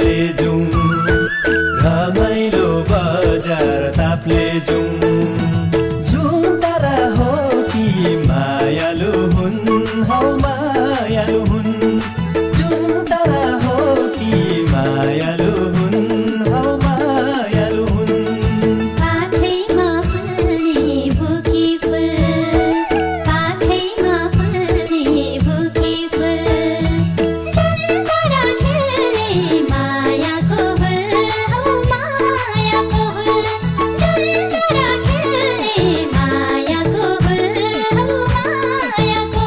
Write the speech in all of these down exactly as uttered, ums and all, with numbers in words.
ताप्ले zoom रमाइलो बजार ताप्ले zoom जुन तारा हो कि मायालु हुन् हौ मायालु हुन् जुन तारा हो कि मायालु हुन् हौ मायालु हुन् पाखैमा फल्ने बुकी फुल पाखैमा फल्ने बुकी फुल जुन तारा खेल्ने मायाको फुल हौ मायाको फुल जुन तारा खेल्ने मायाको फुल हौ मायाको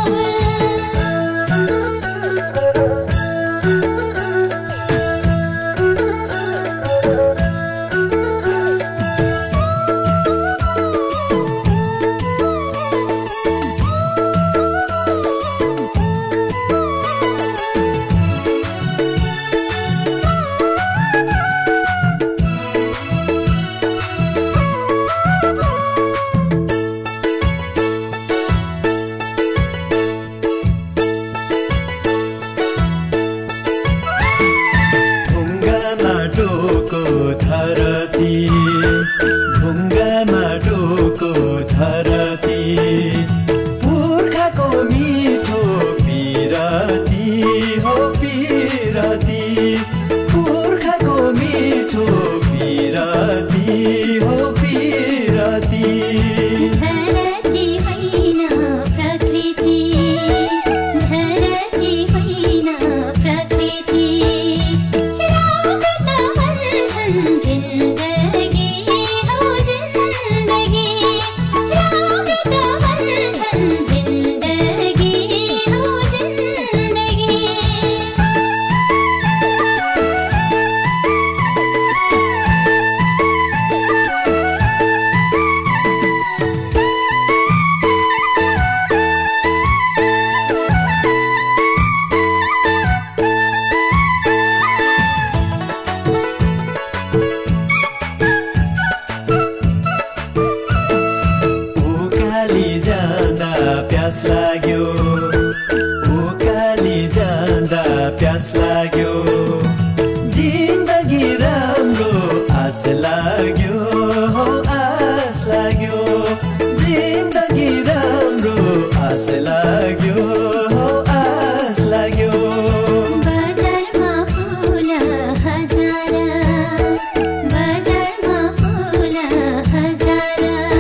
ढुङ्गा माटोको धरती ढुङ्गा माटोको धरती पुर्खाको मिठो पिरती हो पिरती पुर्खाको मिठो पिरती हो पिरती धरती होइन प्रकृति धरती होइन प्रकृति राग त भन्छन् जिन्दगी हौ जिन्दगी राग त भन्छन् जिन्दगी हौ जिन्दगी उकाली जाँदा प्यास लाग्यो उकाली जाँदा प्यास लाग्यो जिन्दगी राम्रो आस लाग्यो हो आस लाग्यो जिन्दगी राम्रो आस लाग्यो हो आस लाग्यो बजारमा फुल हजार बजारमा फुल हजार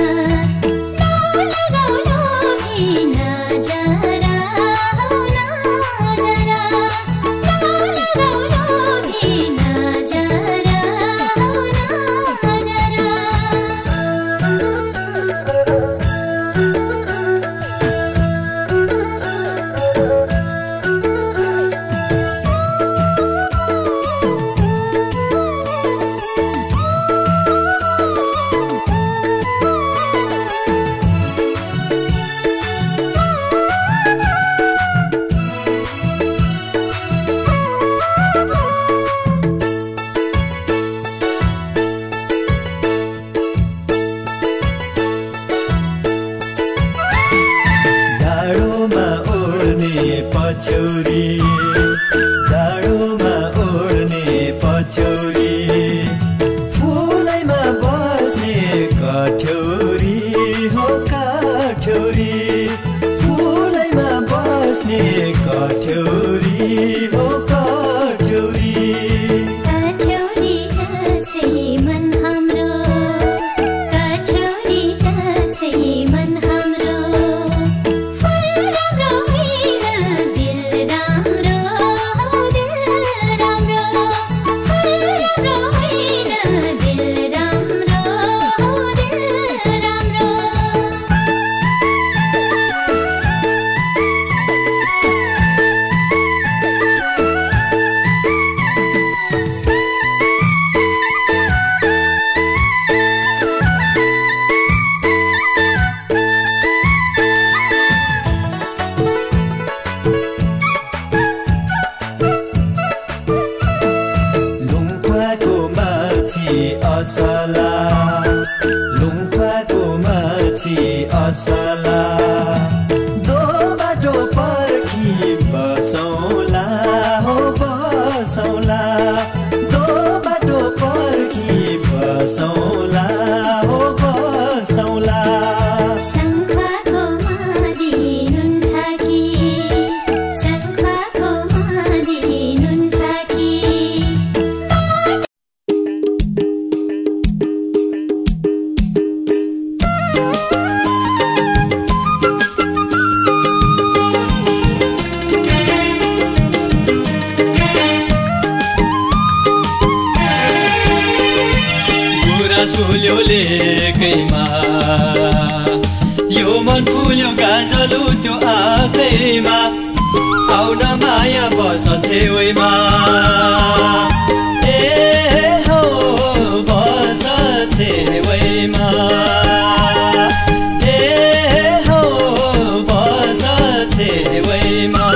नलगाऊ लोभी नजरा हौ नजरा नलगाऊ लोभी नजरा हौ नजरा जाडोमा ओड्ने पछौरी जाडोमा ओड्ने पछौरी फुलैमा बस्ने कठ्यौरी हो काठ्यौरी फुलैमा बस्ने कठ्यौरी हो काठ्यौरी कठ्यौरी जस्तै मन हाम्रो कठ्यौरी जस्तै मन हाम्रो फुल राम्रो होइन दिल राम्रो हौ दिल राम्रो फुल राम्रो होइन दिल राम्रो हौ दिल राम्रो लुम्फाको माछी असला लुम्फाको माछी असला दो बाटो पर्खी बसौला हो बसौला देखेकैमा यो मन फुल्यो गाजल उठ्यो आँखैमा आउन माया बस छेउमा ए हो बस छेउमा ए हो बस छेउमा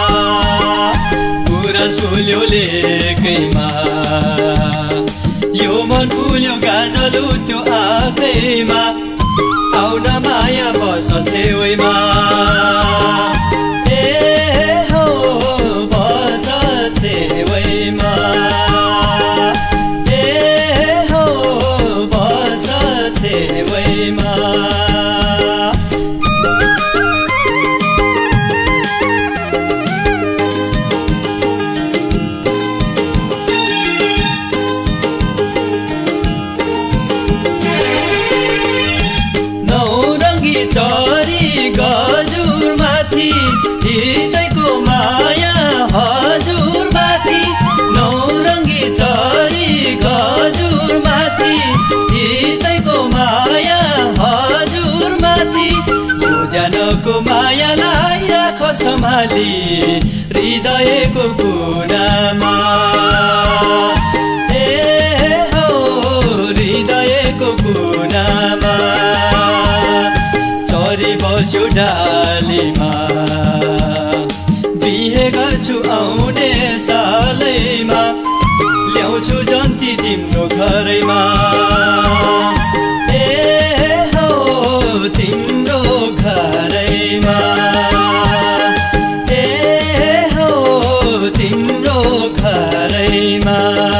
गुराँस फुल्यो लेकैमा यो मन फुल्यो गाजल उठ्यो आँखैमा आउन माया बस छेउमा ए हो बस छेउमा ए हो बस छेउमा चरी गजुर माथि हिँडेको माया हजुर माथि नौरङ्गी चरी गजुर माथि हिँडेको माया हजुर माथि जानको मायालाई राख सम्हाली हृदयको कुनामा ए हो हृदयको कुनामा चरी बस्यो डालीमा बिहे गर्छु आउने सालैमा ल्याउँछु जन्ती तिम्रो घरैमा ए हो तिम्रो घरैमा ए हो तिम्रो घरैमा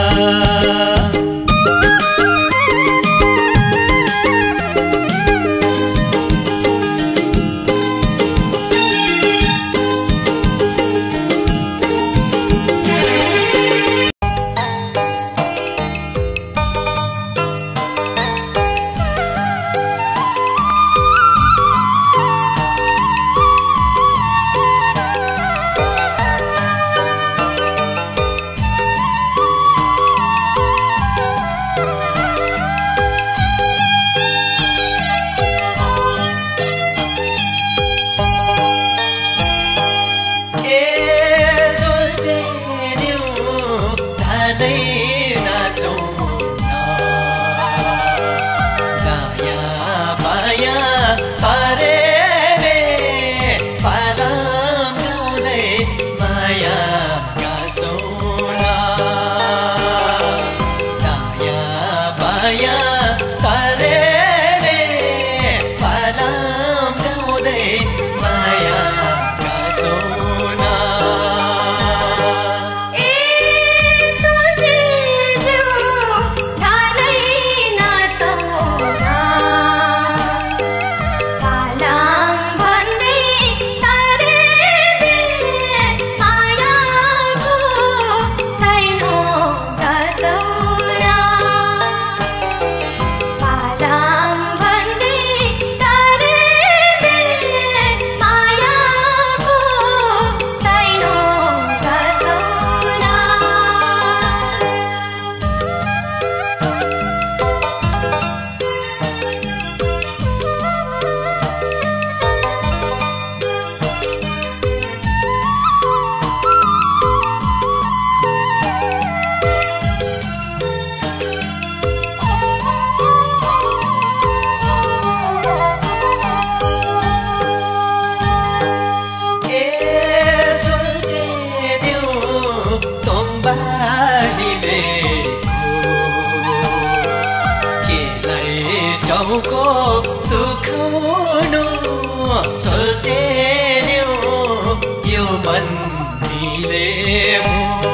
टाउको दुखाउनु सोल्टेन्यो यो मन मिलेको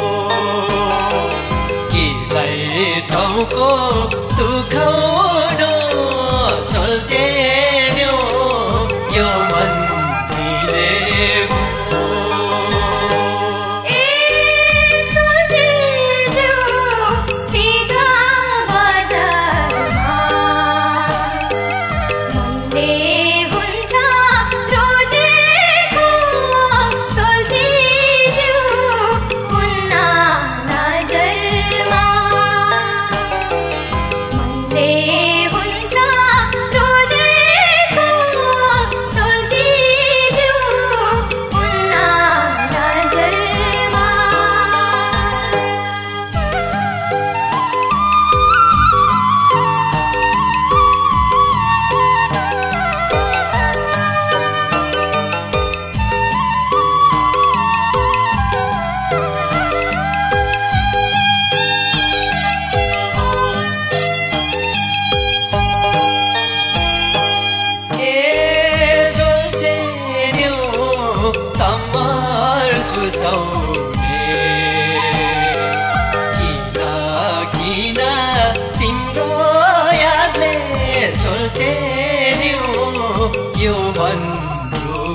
केलाई टाउको दुखाउनु सोल्टेन्यो यो मन मिलेको हुन्छ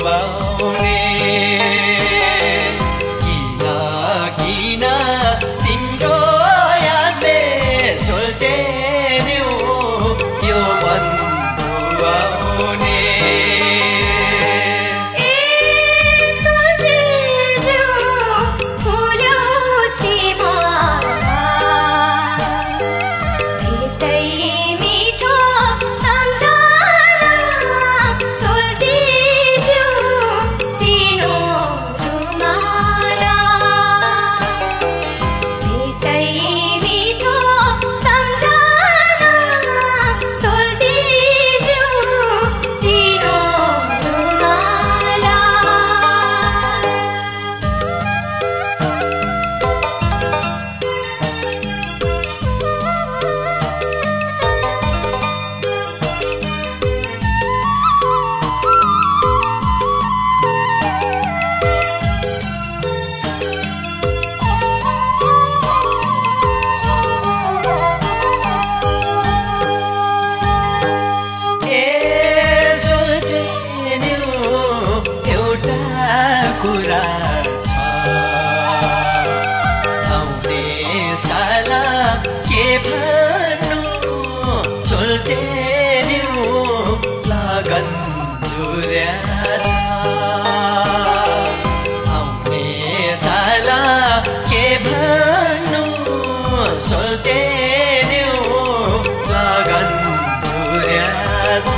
आउने किन किन तिम्रो यादले सोल्टेन्यो यो मन आउने कुरा छ आउने साला के भन्नु सोल्टेन्यो लगन जुर्या छ आउने साला के भन्नु सोल्टेन्यो लगन जुर्या छ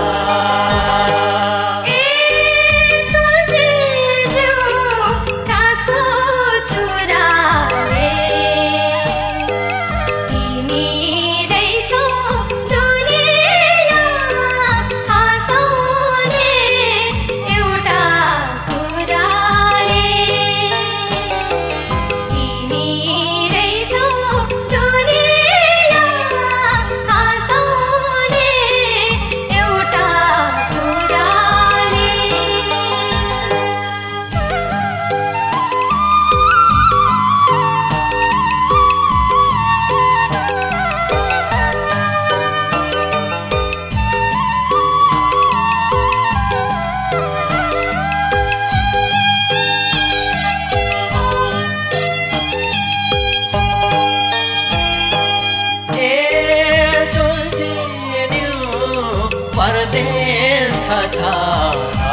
पर्देछ थाहा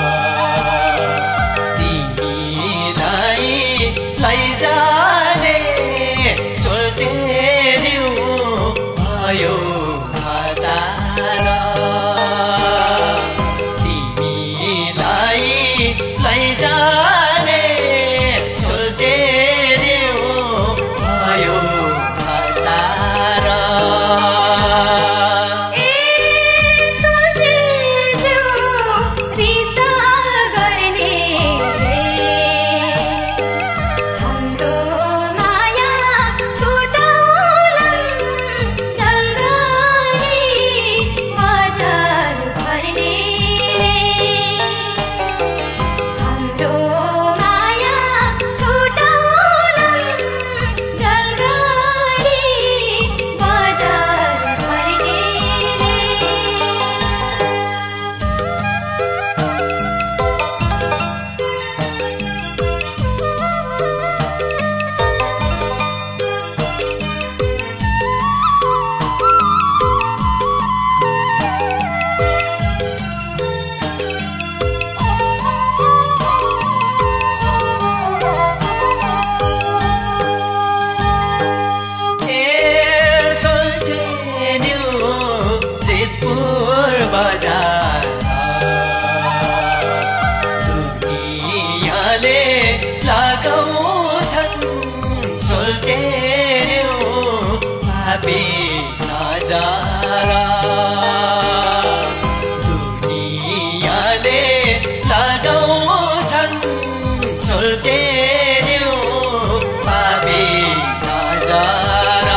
तिमीलाई लैजाने सोल्टेन्यो भयो हतार तिमीलाई लैजाने सोल्टेन्यो भयो हतार बजार दुनियाँले लगाउँछन् सोल्टेन्यो पापी नजारा दुनियाँले लगाउँछन् सोल्टेन्यो पापी नजारा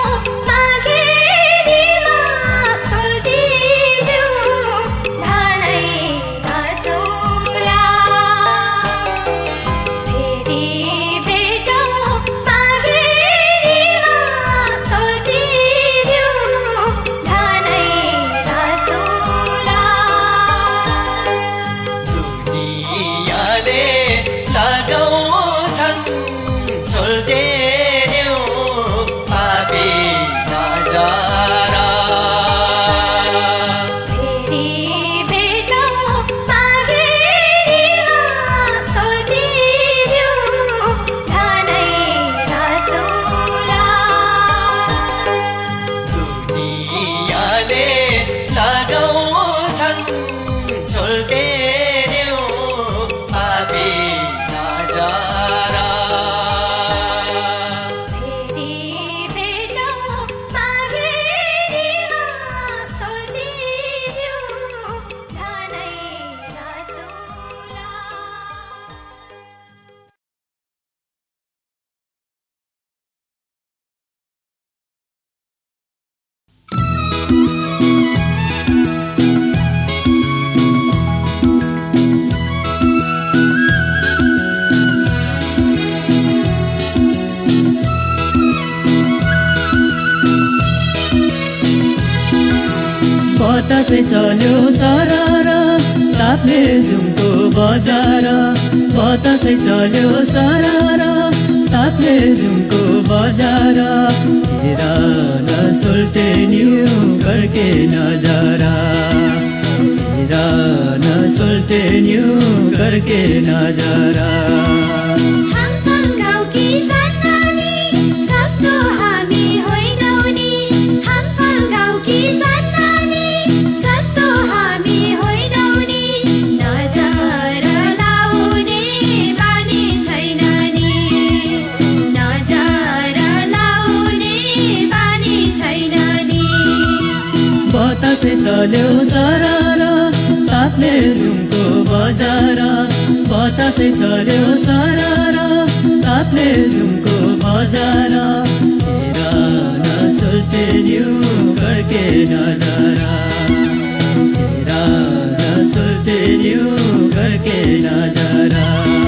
धान बतासै चल्यो सरर ताप्ने जुमको बजार बतासै चल्यो सरर ताप्ने जुमको बजार हेर न सोल्टे न्यू करके नजारा हेर न सोल्टे न्यू करके नजारा बतासै चल्यो सरर ताप्ने जुमको बजार बतासै चल्यो सरर ताप्ने जुमको बजार हेर न सोल्टे न्यू करके नजारा हेर न सोल्टे न्यू करके नजारा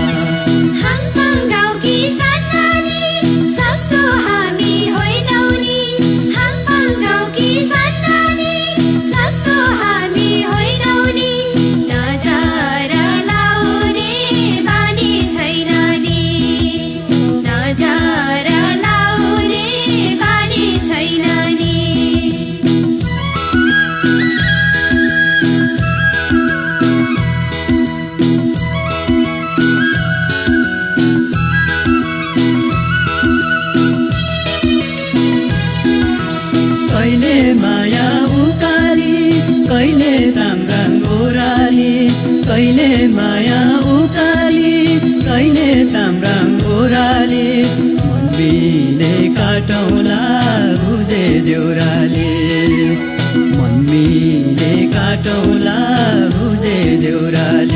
कहिले माया उकाली कहिले ताम्राङ ओराली कहिले माया उकाली कहिले ताम्राङ ओराली मन मिले काटौँला बुझे देउराली मन मिले काटौँला बुझे देउराली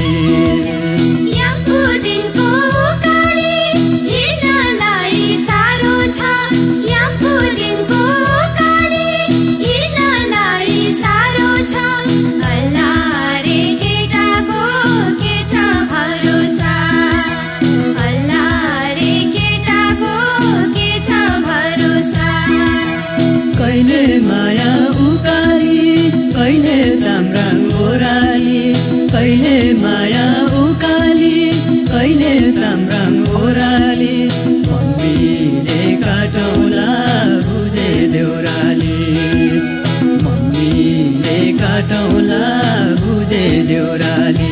कहिले माया उकाली कहिले ताम्राङ ओराली कहिले माया उकाली कहिले ताम्राङ ओराली मन मिले काटौँला बुझे देउराली मन मिले काटौँला बुझे देउराली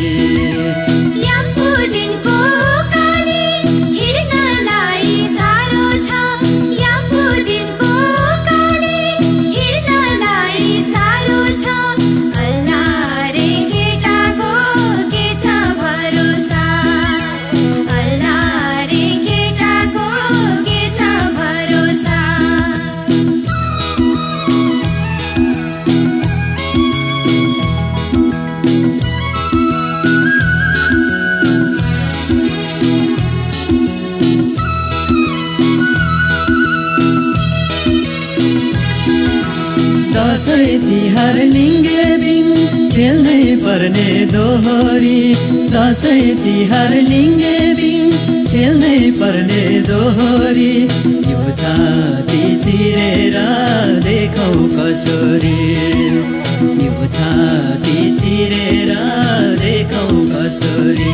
दसैँ तिहार लिङ्गेबिङ खेल्नै पर्ने दोहोरी दसैँ तिहार लिङ्गेबिङ खेल्नै पर्ने दोहोरी यो छाती चिरेर देखौ कसोरी यो छाती चिरेर देखौ कसोरी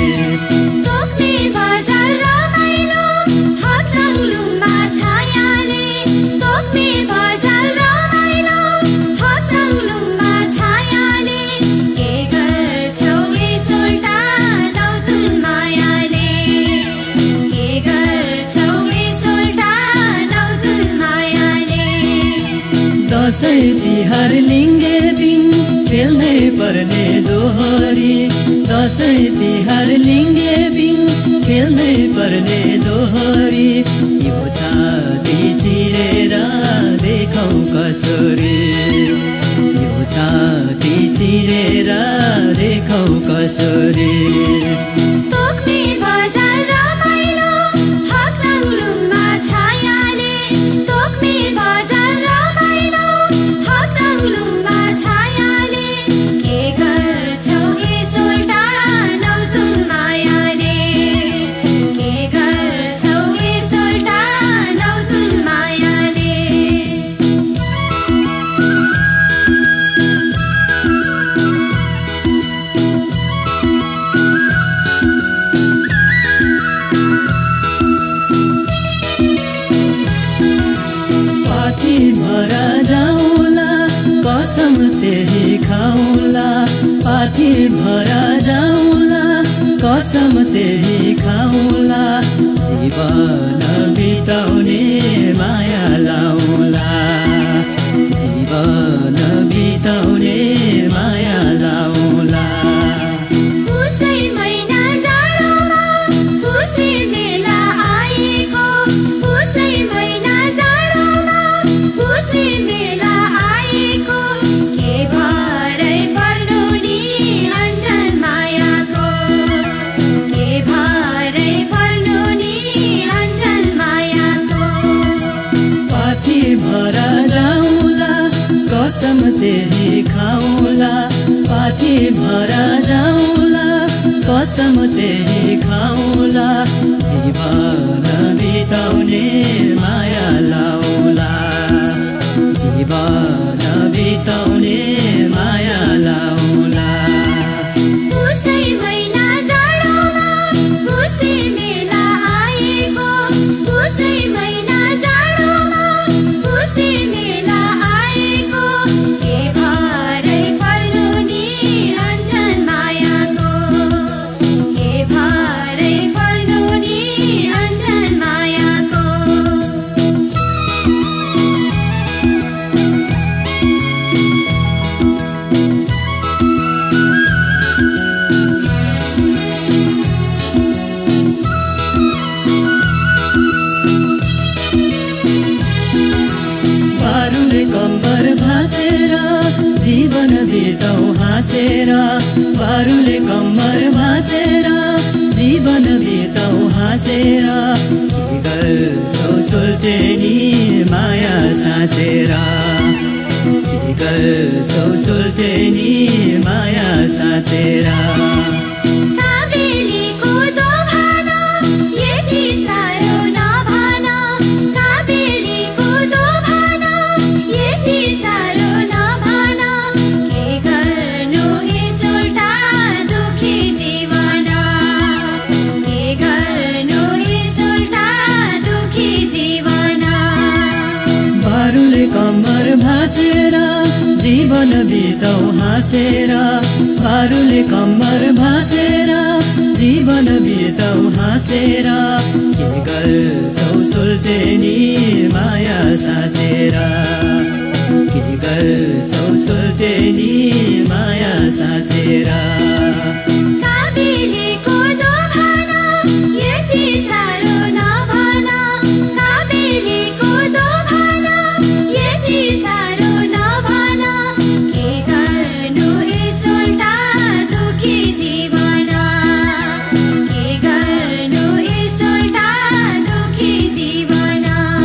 दसैँ तिहार लिङ्गेबिङ खेल्नै पर्ने दोहोरी दसैँ तिहार लिङ्गेबिङ खेल्नै पर्ने दोहोरी यो छाती चिरेर देखौ कसोरी यो छाती चिरेर देखौ कसोरी कसम त्यही खाउला जीवन बिताउने माया लाउला जीवन बिताउने माया लाउला उसै महिना जाडोमा खुसी मेला आएको उसै महिना जाडोमा खुसी मेला आएको के भरै पर्नु नि अञ्जन मायाको के भरै पर्नु नि अञ्जन मायाको पाथी भरा जाउँला कसम त्यही खाउला पाथी भरा जाउँला कसम त्यही खाउला जीवन बिताउने माया लाउला जीवन बिताउने माया लाउला उसै महिना जाडोमा खुसी मेला आएको उसै महिना जाडोमा खुसी मेला आएको के भरै पर्नु नि अञ्जन मायाको के भरै पर्नु नि अञ्जन मायाको बारुले कम्बर भाँचेर जीवन बिताउ हाँसेर बारुले कम्बर भाँचेर जीवन बिताउ हाँसेर के गर्छौ सुल्टेनी माया साँचेर के गर्छौ सुल्टेनी माया साँचेर काबेलीको दोभान यति साह्रो नभन काबेलीको दोभान यति साह्रो नभन के गर्नु यस उल्टा दुखी जीवन के गर्नु यस उल्टा दुखी जीवन बारुले कम्बर भाँचेर जीवन बिताउ हाँसेर बारुले कम्बर भाँचेर जीवन बिताउ हाँसेर के गर्छौ सुल्टेनी माया साँचेर के गर्छौ सुल्टेनी माया साँचेर काबेलीको दोभान यति साह्रो नभन काबेलीको दोभान यति साह्रो नभन के गर्नु यस उल्टा दुखी जीवन के गर्नु यस उल्टा दुखी जीवन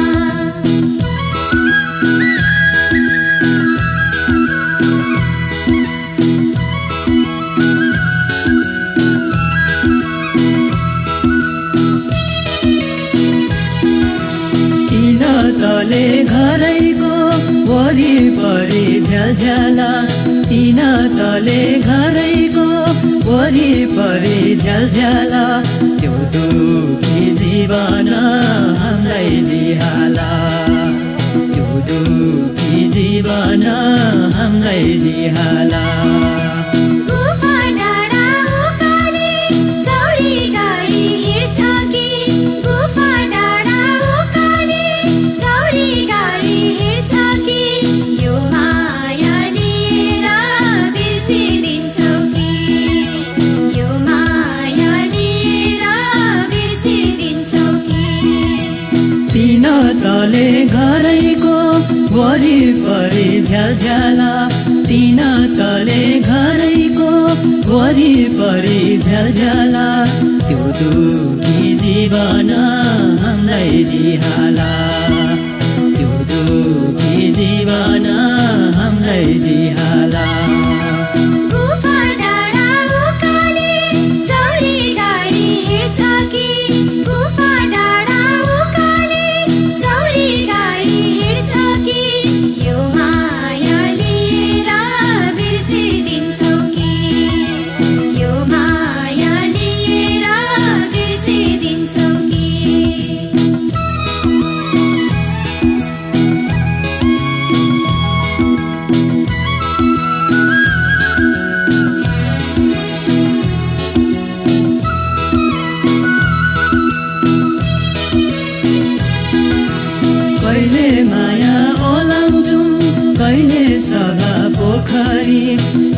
किन तले घरैको वरिपरि झ्यालझ्याला किन तले घरैको वरिपरि झ्यालझ्याला त्यो दुखी जीवन हामीलाई दिहाला त्यो दुखी जीवन हामीलाई दिहाला गुफा डाँडा उकाली चौरी गाई हिँड्छ कि गुफा डाँडा उकाली चौरी गाई हिँड्छ कि यो माया लिएर बिर्सिदिन्छौ कि यो माया लिएर बिर्सिदिन्छौ कि तीन तले घरैको वरिपरि झ्यालझ्याला तीन तले घरैको वरिपरि झ्यालझ्याला त्यो दुखी जीवन हामीलाई दिहाला त्यो दुखी जीवन हामीलाई दिहाला गुफा डाँडा उकाली चौरी गाई हिँड्छ कि गुफा डाँडा उकाली चौरी गाई हिँड्छ कि यो माया लिएर बिर्सिदिन्छौ कि यो माया लिएर बिर्सिदिन्छौ कि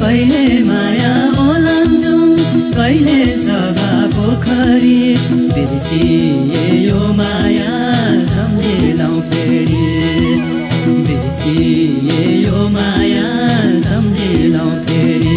कहिले माया ओलाउँछौँ कहिले सभा पोखरी बिर्सिए यो माया सम्झिलौँ फेरि बिर्सिए यो माया सम्झिलौँ फेरि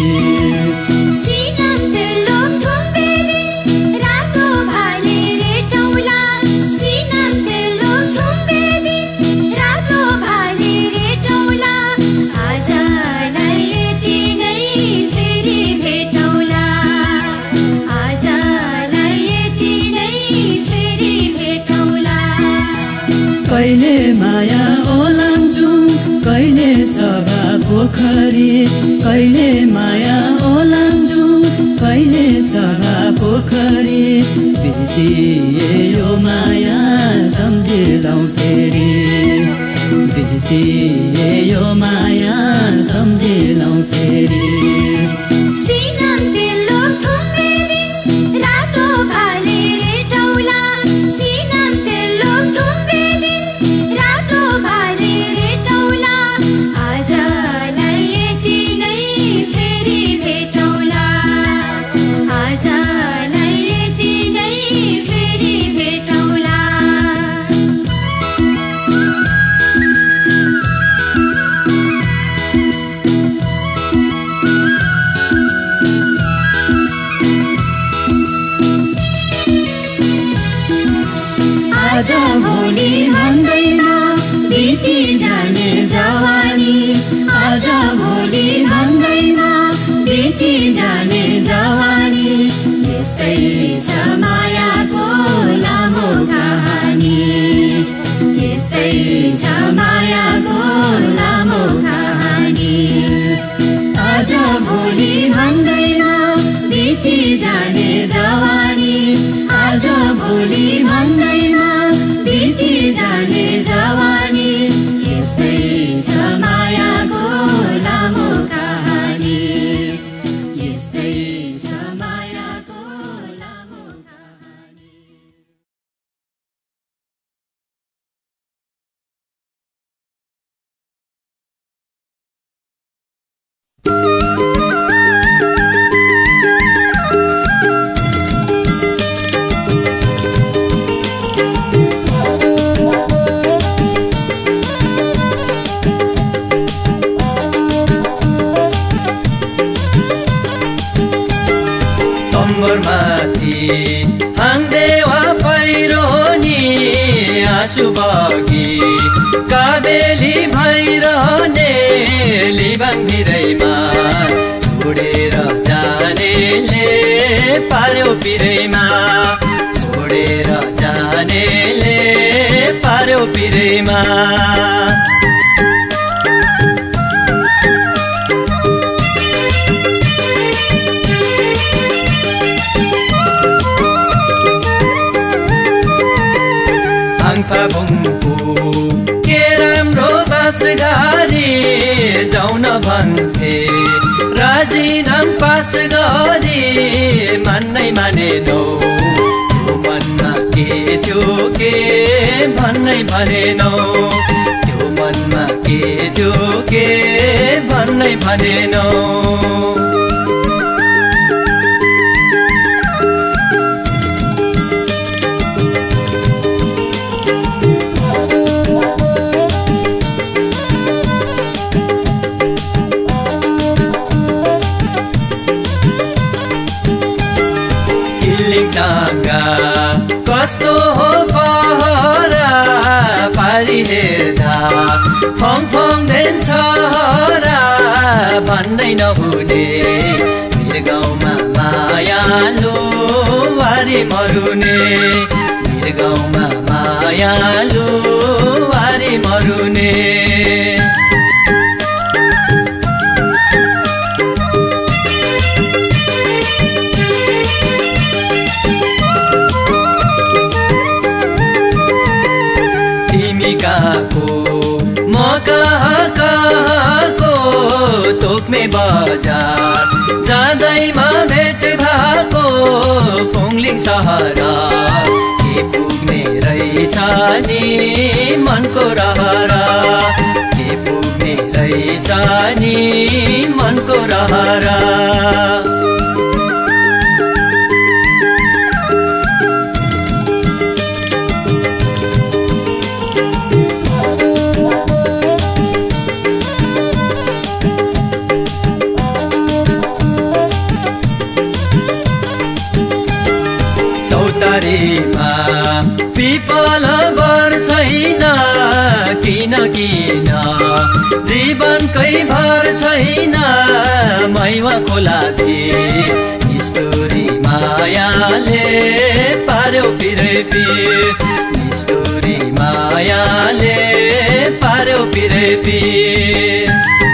कहिले माया ओलाउँछौँ कहिले सभा पोखरी कहिले माया ओलाउँछौँ कहिले सभा पोखरी बिर्सिए यो माया सम्झिलौँ फेरि बिर्सिए यो माया सम्झिलौँ फेरि आज भोलि भन्दैन बिति जाने जवानी आज भोलि भन्दैन बिति जाने जवानी यस्तै छ मायाको लामो कहानी यस्तै छ मायाको लामो कहानी आज भोलि भन्दैन बिति जाने जवानी आज भोलि भन्दैन बिति जाने जवानी यस्तै छ मायाको लामो कहानी यस्तै छ मायाको लामो कहानी माथि हाङ्देवा पहिरो नि आँसु बगी काबेली भइरहने लिबाङ भिरैमा छोडेर जानेले पार्यो पिरैमा छोडेर जानेले पार्यो पिरैमा बुम्पु के राम्रो बासगारी जाउन भन्थे राजीनाम पास गरी मान्नै मानेनौ त्यो मनमा के थियो के भन्नै भनेनौ त्यो मनमा के थियो के भन्नै भनेनौ कस्तो हो पहरा पारी हेर्दा फङ फङ देन्छ हरा भन्नै नहुने मेरो गाउँमा मायालु वारी मरुने मेरो गाउँमा मायालु वारी मरुने म कहाँ कहाँको तोक्मे बजार जाँदैमा भेट भएको फुङलिङ सहरा के पुग्ने रहेछ नि मनको रहरा के पुग्ने रहेछ नि मनको रहरा सहारा चौतारीमा पिपल बर छैन किन किन जीवनकै भर छैन मैवा खोला थिए स्टोरी मायाले पार्यो पिरै पिर स्टोरी मायाले पार्यो पिरै पिर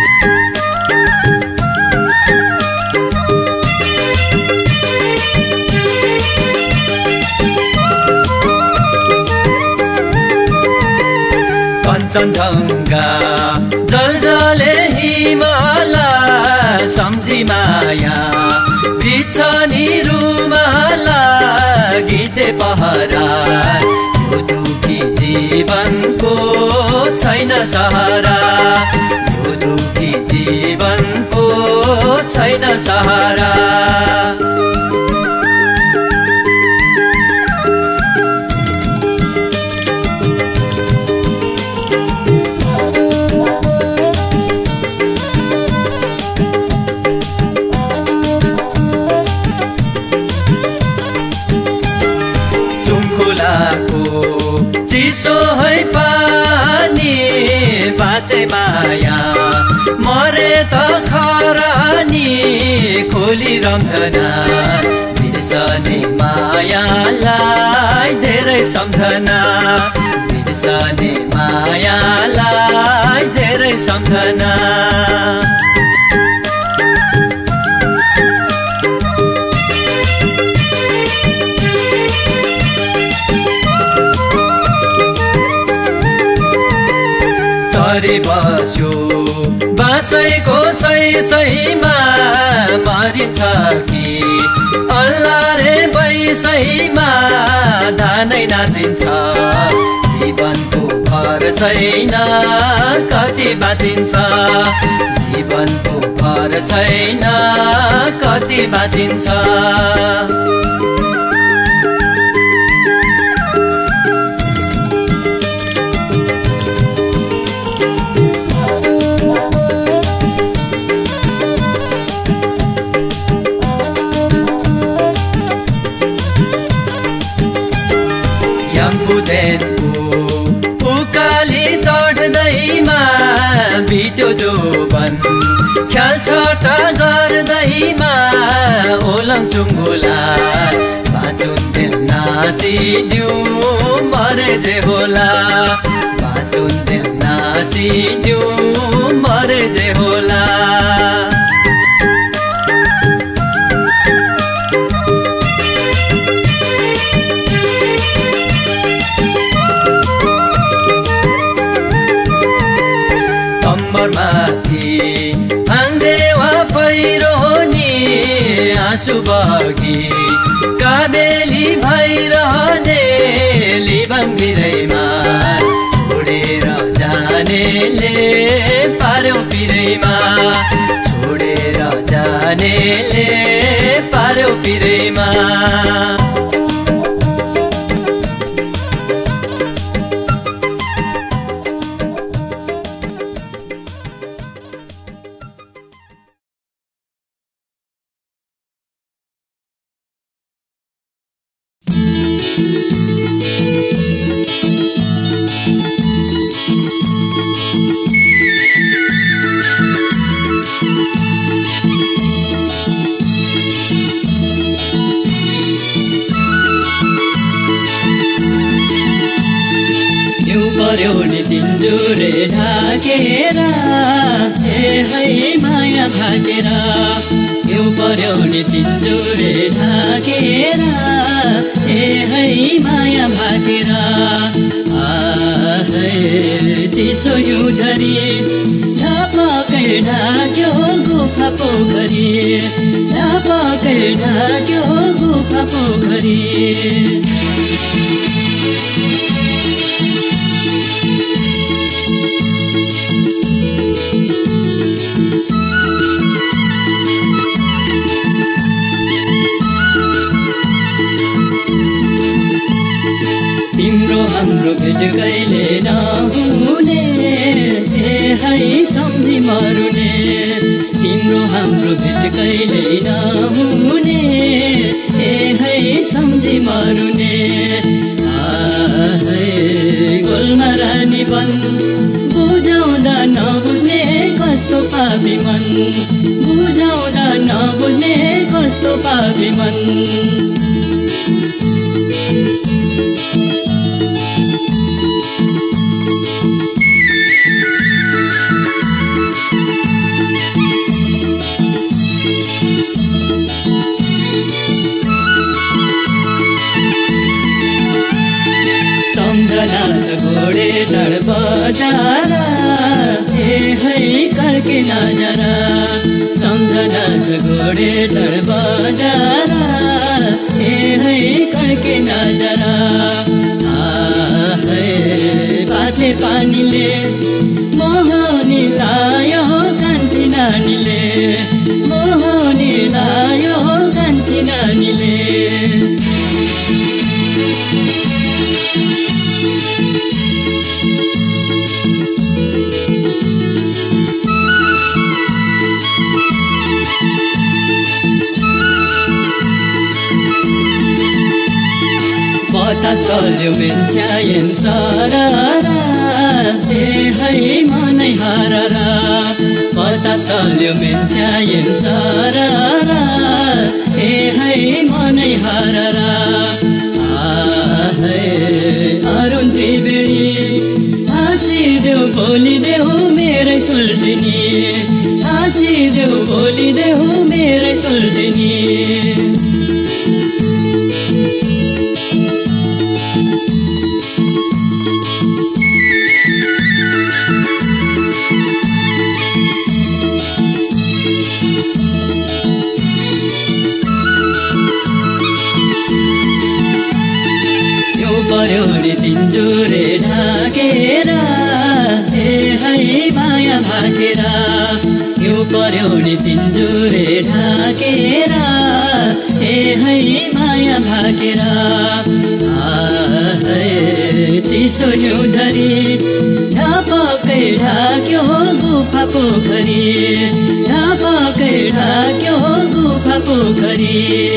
कञ्चनजङ्घा जलजले हिमाला सम्झी माया बिछनी रुमाला गीते पहरा यो दुखी जीवनको छैन सहारा यो दुखी जीवनको छैन सहारा चिसो है पानी बाँचे माया मरे त खरानी खोली रम्झना बिर्सने मायालाई धेरै सम्झना बिर्सने मायालाई धेरै सम्झना मरि बस्यो बाँसैको सै सैमा मरिन्छ कि अल्लाह रे बैसैमा धानै नाचिन्छ जीवनको भर छैन कति बाँचिन्छ जीवनको भर छैन कति बाँचिन्छ उकाली चढ्दैमा बित्यो जोबन ख्यालठट्टा गर्दैमा ओलम चुङ्गोला बाँचुन्जेल नाचिदिउँ मरे जे होला बाँचुन्जेल नाचिदिउँ मरे जे होला माथि हाङ्देवा पहिरो नि आँसु बगी काबेली भइरहने लिबङ भिरैमा छोडेर जानेले पार्यो पिरैमा छोडेर जानेले पार्यो पिरैमा तिनजुरे ढाकेर हे है माया भागेर यो पर्यो नि तिनजुरे ढाकेर हे है माया भागेर आहै चिसो युझरी झपकै ढाक्यो गुफा पोखरी झपकै ढाक्यो गुफा पोखरी तिम्रो हाम्रो भेट कहिले नहुने ए है सम्झी मरुने तिम्रो हाम्रो भेट कहिले नहुने ए है सम्झी मरुने गोलमा रानी बन बुझाउँदा नबुझ्ने कस्तो पापी मन बुझाउँदा नबुझ्ने कस्तो पापी मन घोडे डर बजारा ए है करके नजरा सम्झना छ घोडे डर बजारा ए है करके नजरा बाटले पानीले मोहनी लायो कान्छी नानीले मोहनी लायो कान्छी नानीले तल्यो मेन्च्यायन सररा ए है मनै हररा कता सल्यो मेन्च्यायन सररा ए है मनै हररा अरुण त्रिवेणी हाँसिदेऊ बोलिदेऊ मेरै सुल्झिनी हाँसिदेऊ बोलिदेऊ मेरै सुल्झिनी पर्यो नि तिनजुरे ढाकेर ए है माया भाकेर हिउँ पर्यो नि तिनजुरे ढाकेर ए है माया भाकेर चिसो हिउँझरी ढापकै ढाक्यो गुफा पोखरी ढापकै ढाक्यो गुफा पोखरी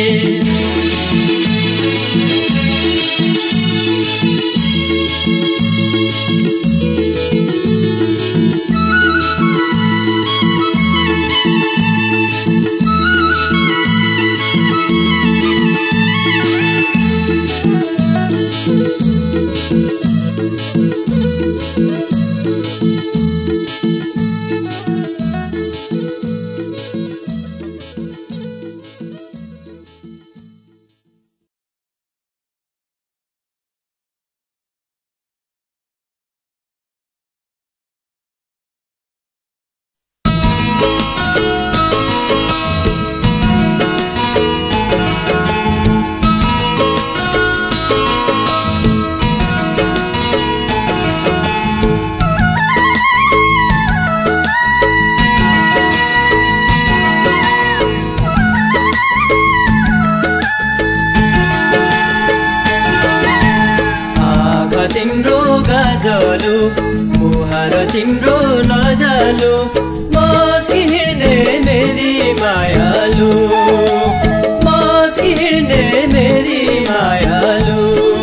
तिम्रो गाजलो मुहार तिम्रो लजालो मस्की हिँड्ने मेरी मायालु मस्की हिँड्ने मेरी मायालु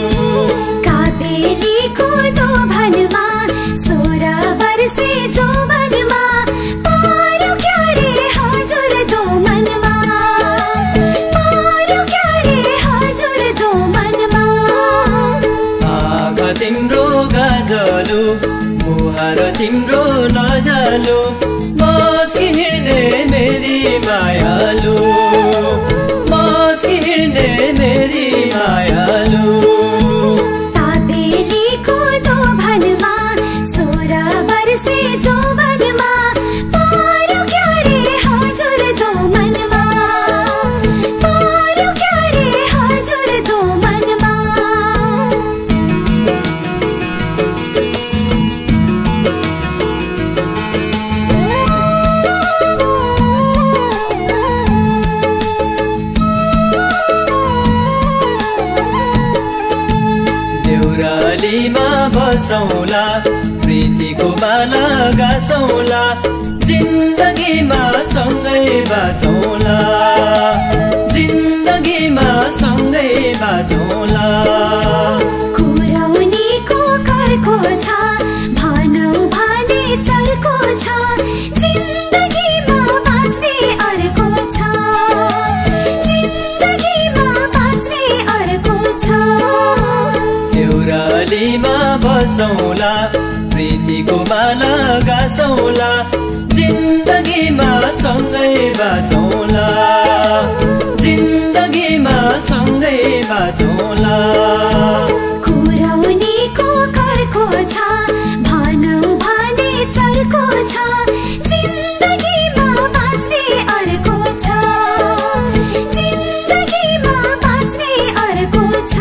काबेलीको दो भनमा सोह्र वर्षे जौवनमा पार्यो क्यारे हजुर दो मनमा पार्यो क्यारे हजुर दो मनमा आँखा तिम्रो गाजलो मुहार तिम्रो लजालो मस्की हिँड्ने मेरी मायालु मस्की हिँड्ने मेरी मायालु काबेलीको दो भनमा सोह्र वर्षे जौवनमा पार्यो क्यारे हजुर दो मनमा पार्यो क्यारे हजुर दो मनमा देउरालीमा बसौँला प्रीतिको माला गासौँला जिन्दगीमा सँगै बाँचौँला जिन्दगीमा सँगै बाँचौँला कुराउनीको कर्को छ भनौ भने चर्को छ जिन्दगीमा बाँच्ने अर्को छ जिन्दगीमा बाँच्ने अर्को छ देउरालीमा बसौँला प्रीतिको माला गासौँला जिन्दगीमा सँगै बाँचौँला जिन्दगीमा सँगै बाँचौँला कुराउनीको कर्को छ भनौ भने चर्को छ जिन्दगीमा बाँच्ने अर्को छ जिन्दगीमा बाँच्ने अर्को छ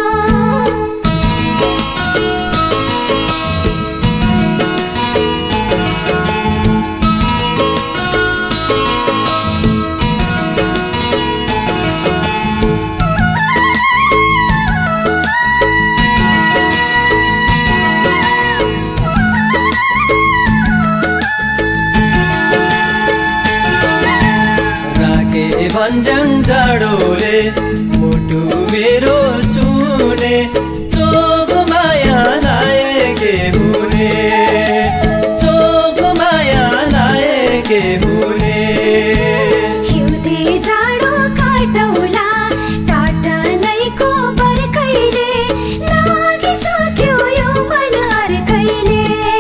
भन्जङ जाडोले मुटु मेरो छुने चोक माया लाए के हुने चोक माया लाए के हुने हिउँदे जाडो काटौला टाटा नैको बर्कैले लागिसक्यो यो मन अर्कैले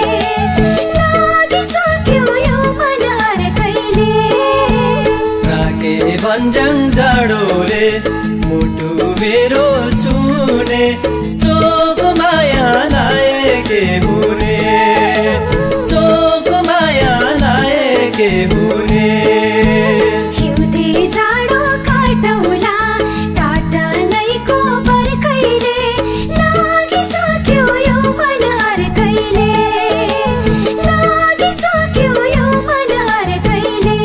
लागिसक्यो यो मन अर्कैले भन्जङ जाडोले मुटु मेरो छुने चोक माया लाए के हुने चोक माया लाए के हुने हिउँदे जाडो काटौला टाटा नैको बर्कैले लागिसक्यो यो मन अर्कैले लागिसक्यो यो मन अर्कैले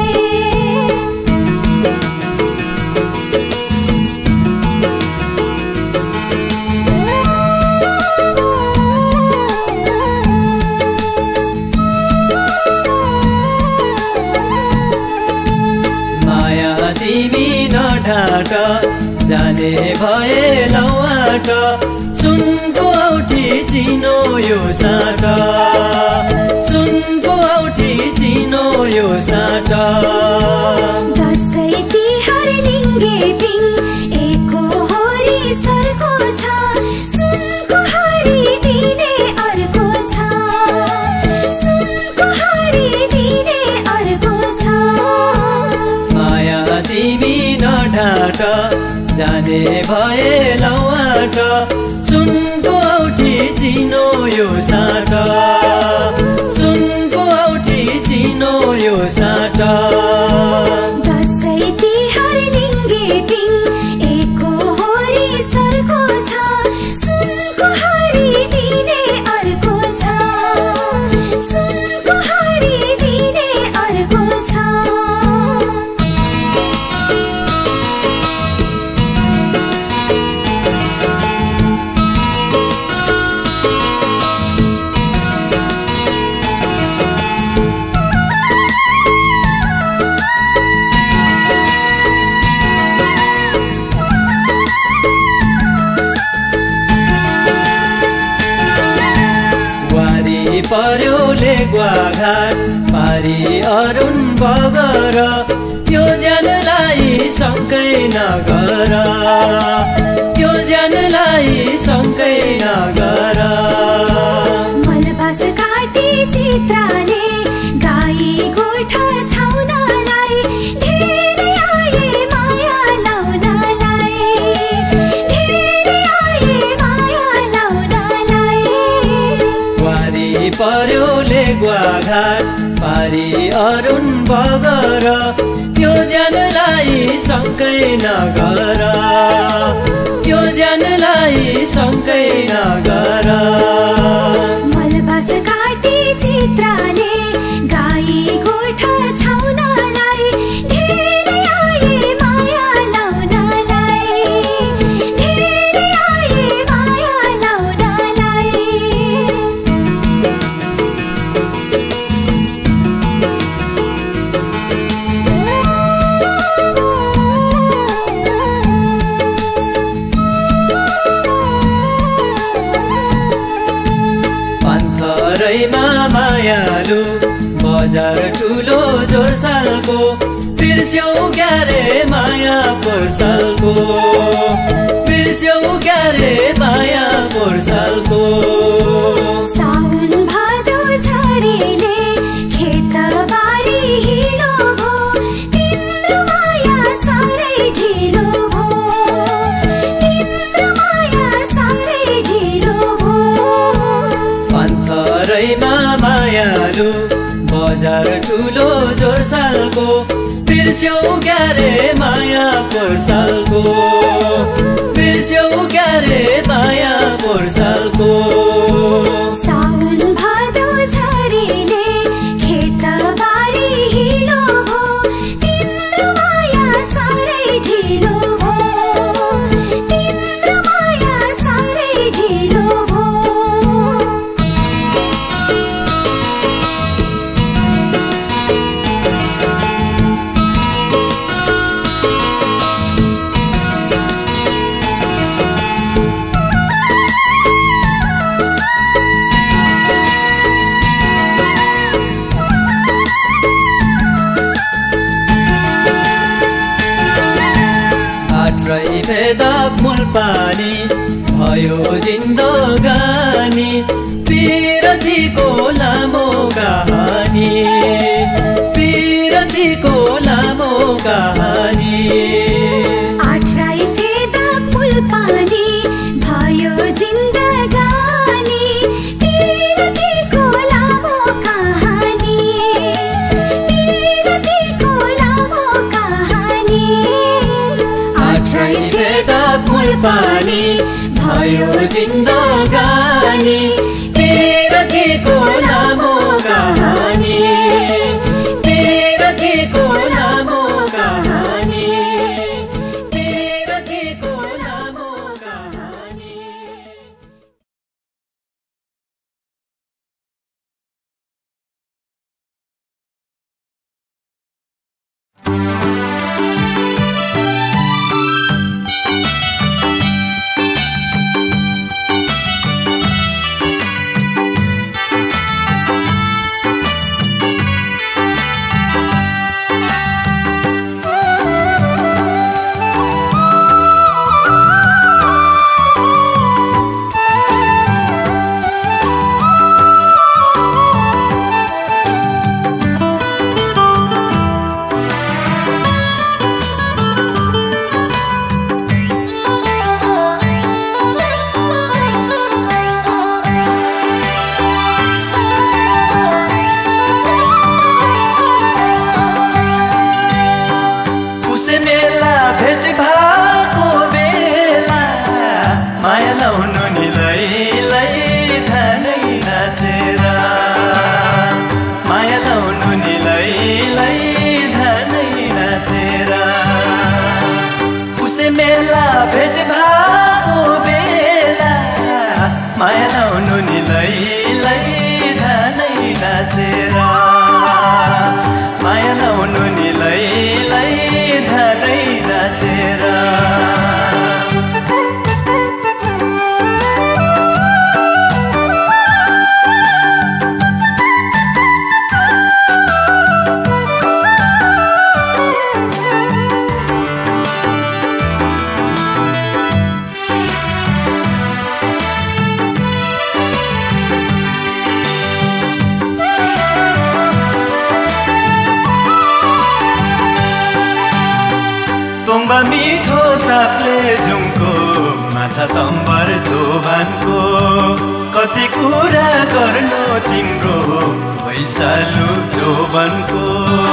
तिमी नढाट जाने भए लौट सुनको औठी चिनो यो साट सुनको औठी चिनो यो साट दसैँ तिहार लिङ्गे पिङ एको होरी सर्को छ सुनको हारी दिने अर्को छ सुनको हारी दिने अर्को छ तिमी नढाट जाने भए लौट सुनको औठी चिनो यो साट सुनको औठी चिनो यो साट दसैँ तिहार लिङ्गे पिङ एको होरी सर्को छ सुनको हारी दिने अर्को छ सुनको हारी दिने अर्को छ पर्यो लेगुवा घाट पारी अरुण बगर यो ज्यानलाई शङ्कै नगर यो ज्यानलाई शङ्कै नगर मलबास काटी चित्राले गाई गोठा छाउनलाई धेरै आए माया लाउनलाई धेरै आए माया लाउनलाई वारी पर्यो लेगुवा घाट पारी अरुण बगर यो ज्यानलाई शङ्कै नगर यो ज्यानलाई शङ्कै नगर मलबास काटी चित्राले गाई गोठा छाउनलाई धेरै आए माया लाउनलाई धेरै आए माया लाउनलाई बजार ठुलो जोरसालको बिर्स्यौ क्यारे माया पोर्सालको बिर्स्यौ क्यारे माया पोर्सालको साउन भादो झरीले खेतबारी हिलो भो तिम्रो माया साह्रै ढिलो भो तिम्रो माया साह्रै ढिलो भो अन्तरैमा मायालु बजार ठुलो जोरसालको बिर्स्यौ क्यारे माया पोर्सालको बिर्स्यौ क्यारे माया पोर्सालको साउन भादो झरीले खेतबारी हिलो भो तिम्रो माया साह्रै ढिलो भो तिम्रो माया साह्रै ढिलो भो भेदा मूल पानी भयो जिन्दगानी पिरतीको लामो कहानी पिरतीको लामो कहानी आठराई फेदा पुल पानी भयो जिन्दगानी पिरतीको लामो कहानी पिरतीको लामो कहानी आठराई फेदा पुल पानी भयो जिन्दगानी पिरतीको लामो कहानी पिरतीको लामो कहानी पिरतीको लामो कहानी मिठो तापले जुङको माछा तम्बर दोभानको कति कुरा गर्नु तिम्रो वैशालु जोबनको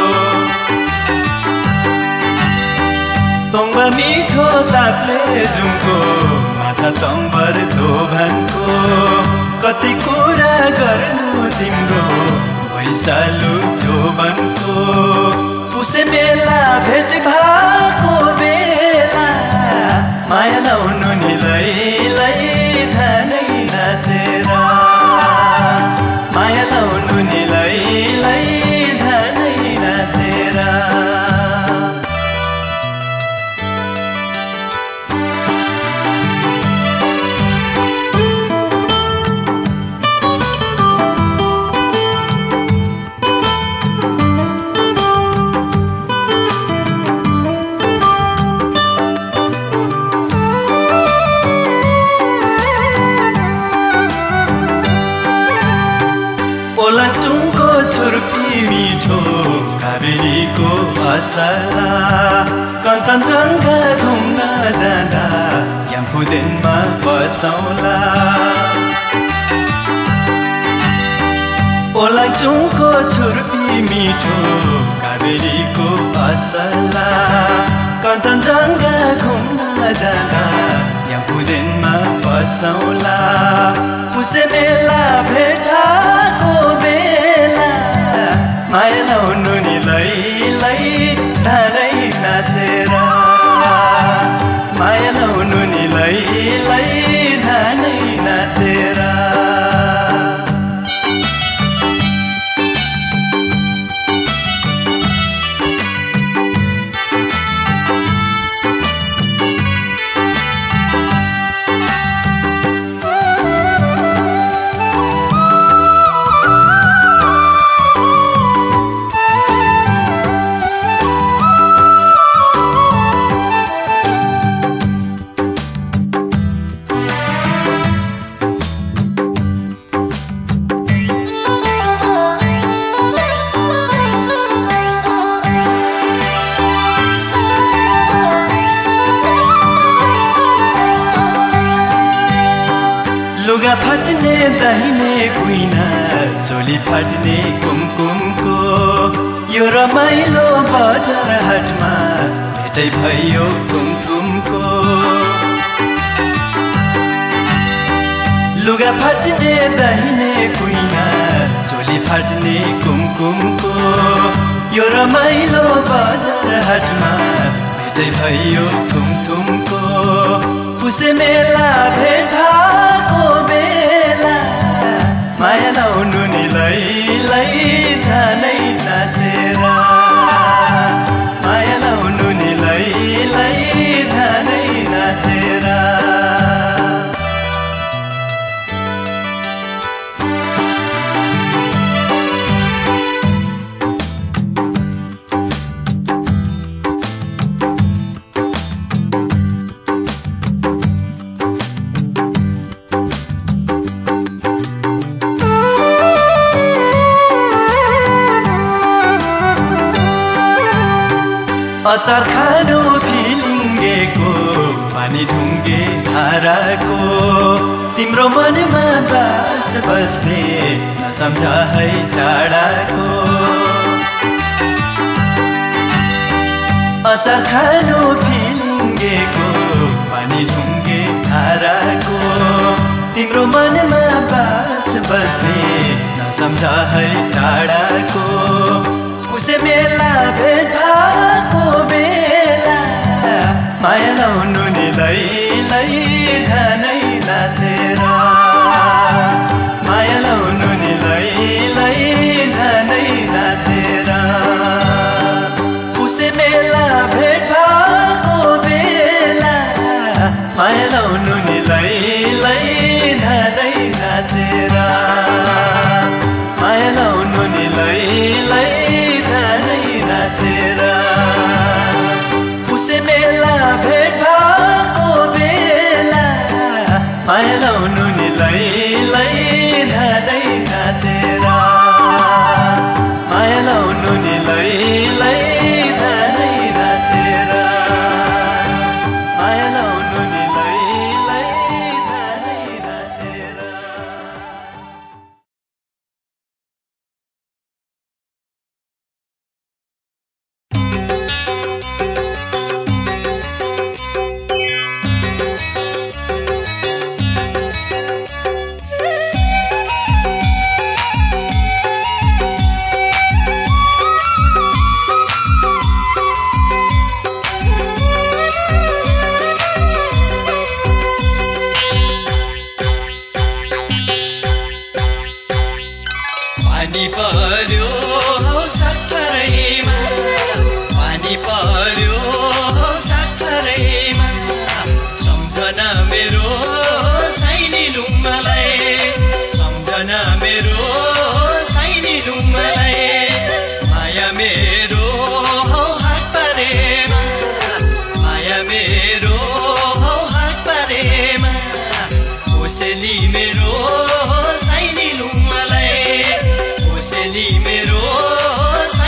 तोङ्बा मिठो तापले जुङको माछा तम्बर दोभानको कति कुरा गर्नु तिम्रो वैशालु जोबनको पुसे मेला भेट भएको बेला माया लाउनु नि लै लै धानै नाचेर माया लाउनु नि लै लै धानै नाचेर मिठो कावेरीको असला कञ्चनजङ्घा घुम्न जाँदा याम्फुदेनमा बसौँला ओलाङचुङको छुर्पी मिठो कावेरीको असला कञ्चनजङ्घा घुम्न जाँदा याम्फुदेनमा बसौँला पुसे मेला भेटाको बेला माया लाउनु नि लै लै धारै नाचेर माया लाउनु नि लै लै धानै नाचेर लुगा फाट्ने दाहिने कुइना चोली फाट्ने कुमकुमको यो रमाइलो बजार हाटमा भेटै भयो कुमकुमको लुगा फाट्ने दाहिने कुइना चोली फाट्ने कुमकुमको यो रमाइलो बजार हाटमा भेटै भयो कुमकुमको पुसे मेला भेटाको बेला माया लाउनु नि लै लै धानै नाचेर माया लाउनु नि लै लै धानै नाचेर अचार खानु फिलिङ्गेको पानी ढुङ्गे धाराको तिम्रो मनमा बास बस्ने नसम्झ है टाढाको अचार खानु फिलिङ्गेको पानी ढुङ्गे धाराको तिम्रो मनमा बास बस्ने नसम्झ है टाढाको पुसे मेला भेटाको बेला माया लाउनु नि लै लै धानै नाचेर माया लाउनु नि लै लै धानै नाचेर पुसे मेला भेटाको बेला माया लाउनु नि लै लै धानै नाचेर माया लाउनु नि लै लै नाचेर पुसे मेला भेटाको बेला माया लाउनु नि लै लै धानै नाचेर माया लाउनु नि लै लै धानै नाचेर माया लाउनु नि लै लै धानै नाचेर पानी पर्यो हौ सागरैमा पानी पर्यो हौ सागरैमा सम्झना मेरो साइनी लुम्बालाई सम्झना मेरो साइनी लुम्बालाई माया मेरो हौ हात पारेमा माया मेरो हौ हात पारेमा ओसेली मेरो साइनी लुम्बालाई ओसेली मेरो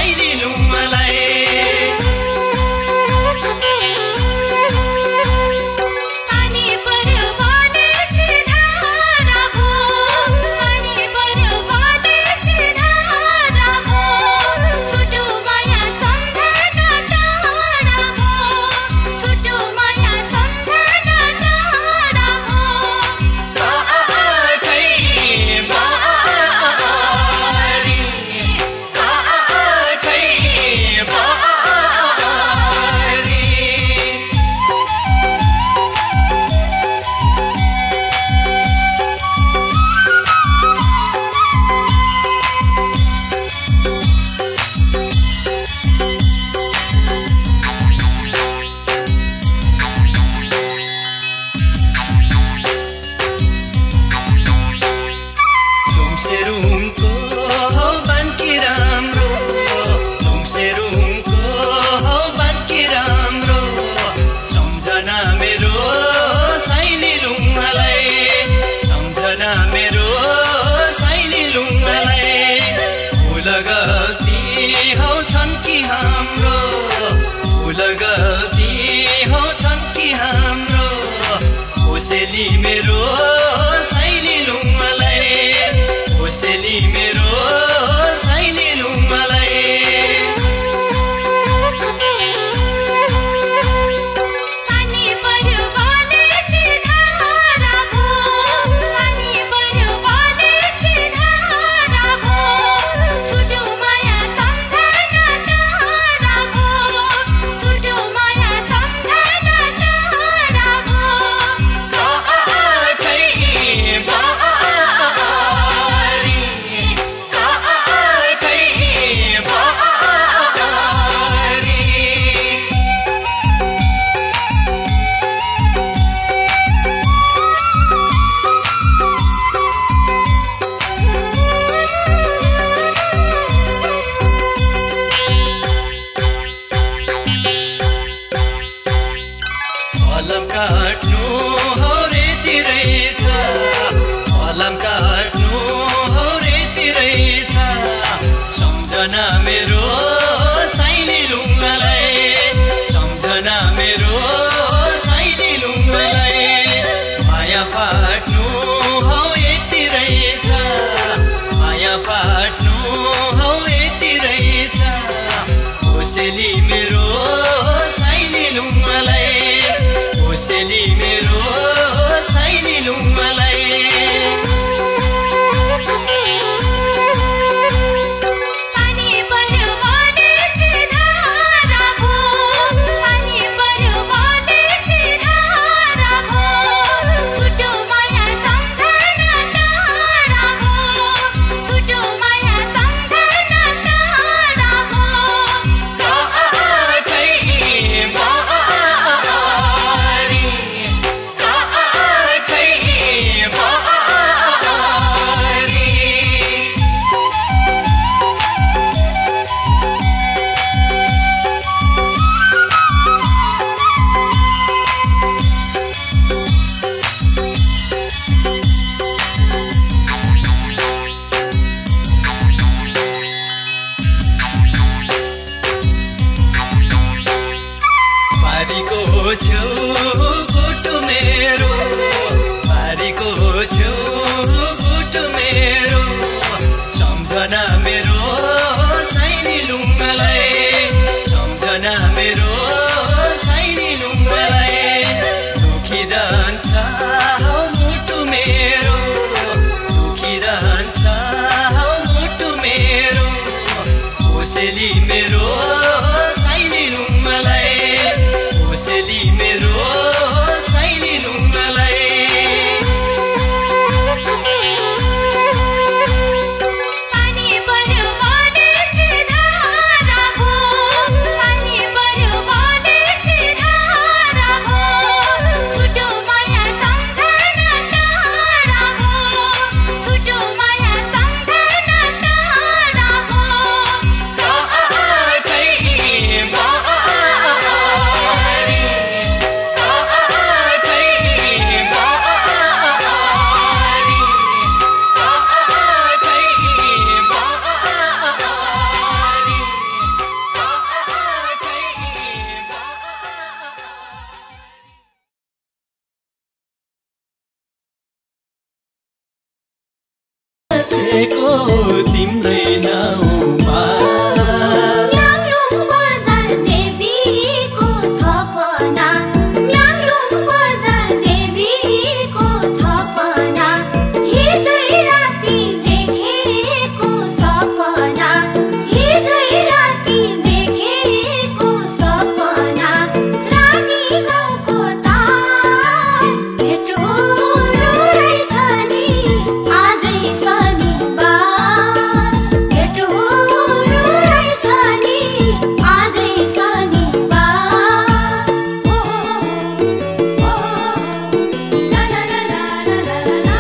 साँचेको तिम्रै नाउँमा म्याङलुङ बजार देवीको थपना म्याङलुङ बजार देवीको थपना हिजै राति देखेको सपना हिजै राति देखेको सपना रानी गाउँको टार भेट हुनु रहेछ नि आजै शनिबार भेट हुनु रहेछ नि आजै शनिबार ओ ओ ला ला ला ला ला ला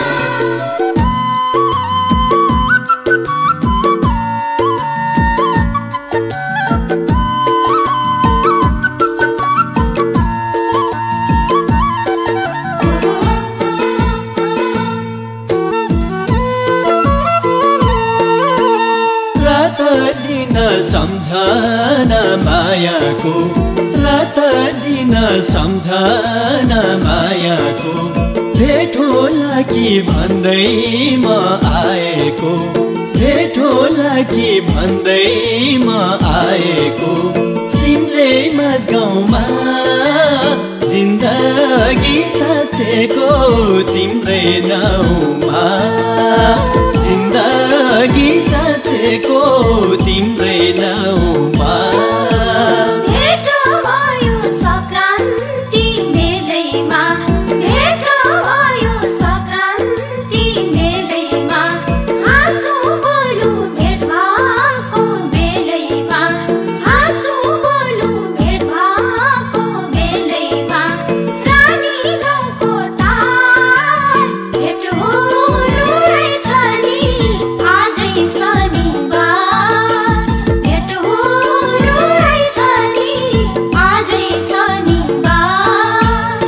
रात दिन सम्झना मायाको रात दिन सम्झना मायाको भेट होला कि भन्दै म आएको भेट होला कि भन्दै म आएको सिमले माझगाउँमा जिन्दगी साँचेको तिम्रै नाउँमा जिन्दगी साँचेको तिम्रै नाउँमा भेट भयो संक्रान्ति मेलैमा भेट भयो संक्रान्ति मेलैमा हाँसो बोलु भेट भएको बेलैमा हाँसो बोलु भेट भएको बेलैमा रानी गाउँको टार भेट हुनु रहेछ नि आजै शनिबार भेट हुनु रहेछ नि आजै शनिबार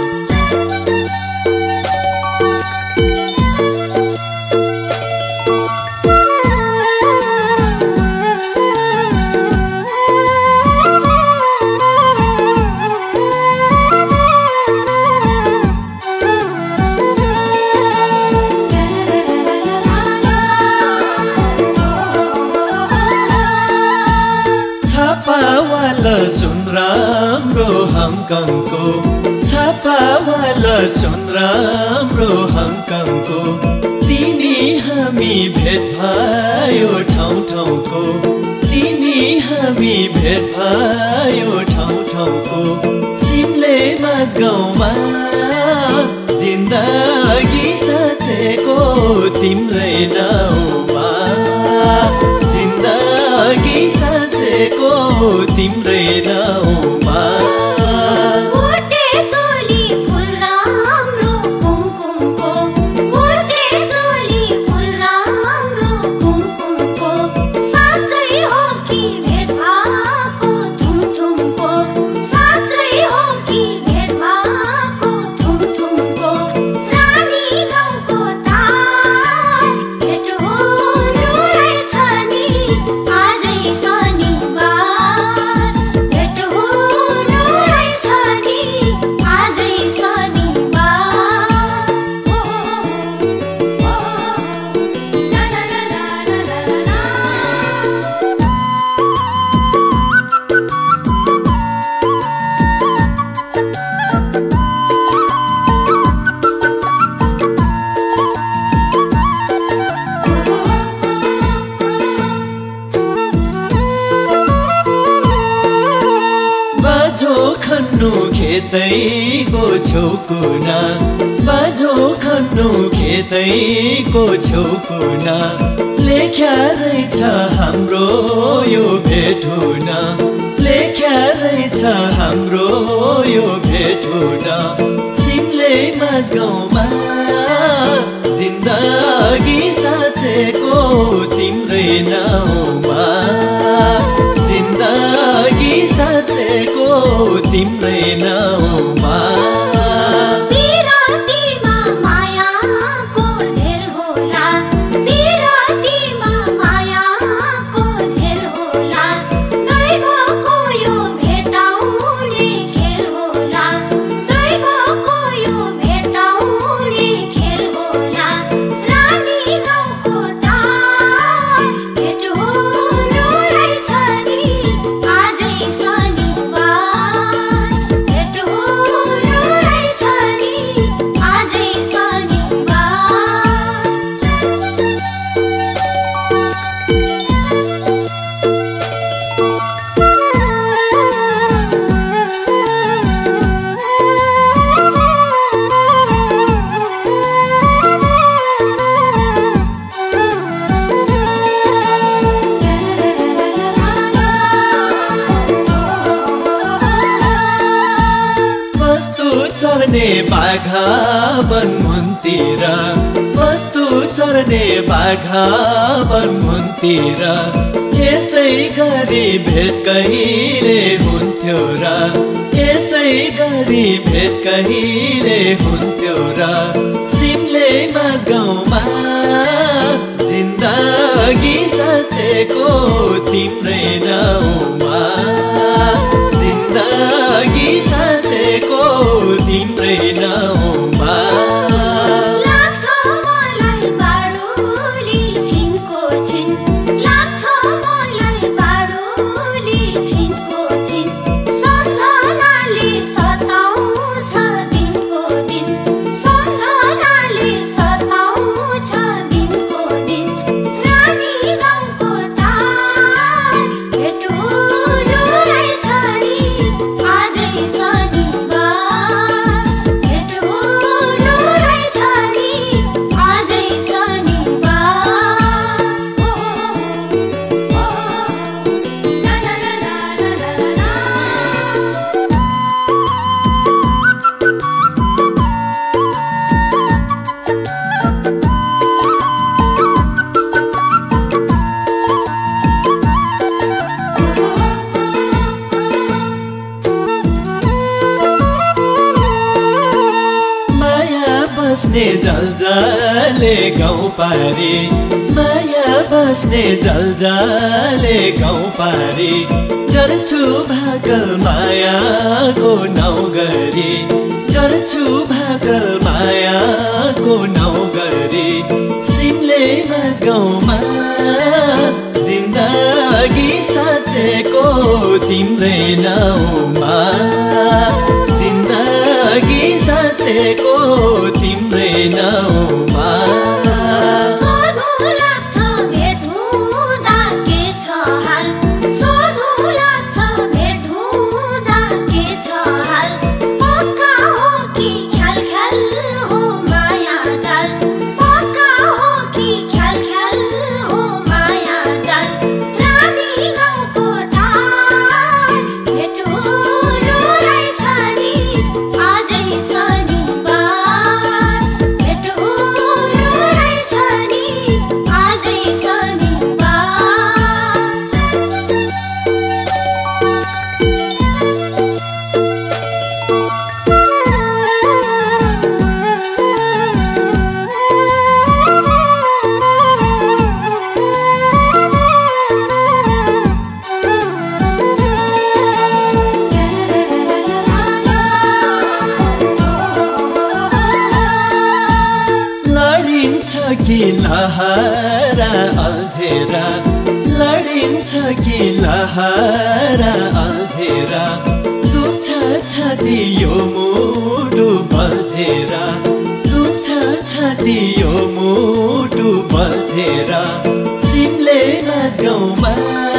छापावाला सुन राम्रो हङकङको छापावाला सुन राम्रो हङकङको तिमी हामी भेट भयो ठाउँ ठाउँको तिमी हामी भेट भयो ठाउँ ठाउँको सिमले माझगाउँमा जिन्दगी साँचेको तिम्रै नाउँमा जिन्दगी साँचेको तिम्रै नाउँमा भोटे चोली फुल राम्रो कुमकुमको भोटे चोली फुल राम्रो कुमकुमको साँच्चै हो कि भेट भएको थुमथुमको साँच्चै हो कि भेट भएको थुमथुमको रानी गाउँको टार भेट हुनु रहेछ नि आजै शनिबार भेट हुनु रहेछ नि आजै शनिबार ओ ओ ला ला ला ला ला ला बाजो खन्नु खेतैको छेउकुना बाजो खन्नु खेतैको छेउकुना लेख्या रहेछ हाम्रो यो भेट हुन लेख्या रहेछ हाम्रो यो भेट हुन सिमले माझगाउँमा जिन्दगी साँचेको तिम्रै नाउँमा जिन्दगी साँचेको तिम्रै नाउँमा बिरातीमा मायाको झेल होला बिरातीमा मायाको झेल होला दैवको यो भेटाउने खेल होला दैवको यो भेटाउने खेल होला रानी गाउँको पर्ने बाघा बनमुनतिर यसै गरी भेट कहिले हुन्थ्यो र यसै गरी भेट कहिले हुन्थ्यो र सिमले माझगाउँमा जिन्दगी साँचेको तिम्रै नाउँमा जिन्दगी साँचेको तिम्रै नाउँमा बस्ने जलजाले गाउँ पारी माया बस्ने जलजाले गाउँ पारी गर्छु भाकल मायाको नाउँ गरी गर्छु भाकल मायाको नाउँ गरी सिमले माझगाउँमा जिन्दगी साँचेको तिम्रै नाउँमा जिन्दगी साँचेको तिम्रै नाउँमा कि लहरा अल्झेरा लडिन्छ कि लहरा अल्झेरा दुख्छ छाती यो मुटु बल्झेरा दुख्छ छाती यो मुटु बल्झेरा सिमले माझगाउँमा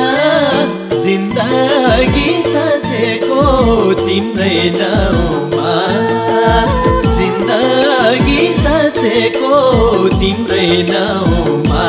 जिन्दगी साँचेको तिम्रै नाउँमा जिन्दगी साँचेको तिम्रै नाउँमा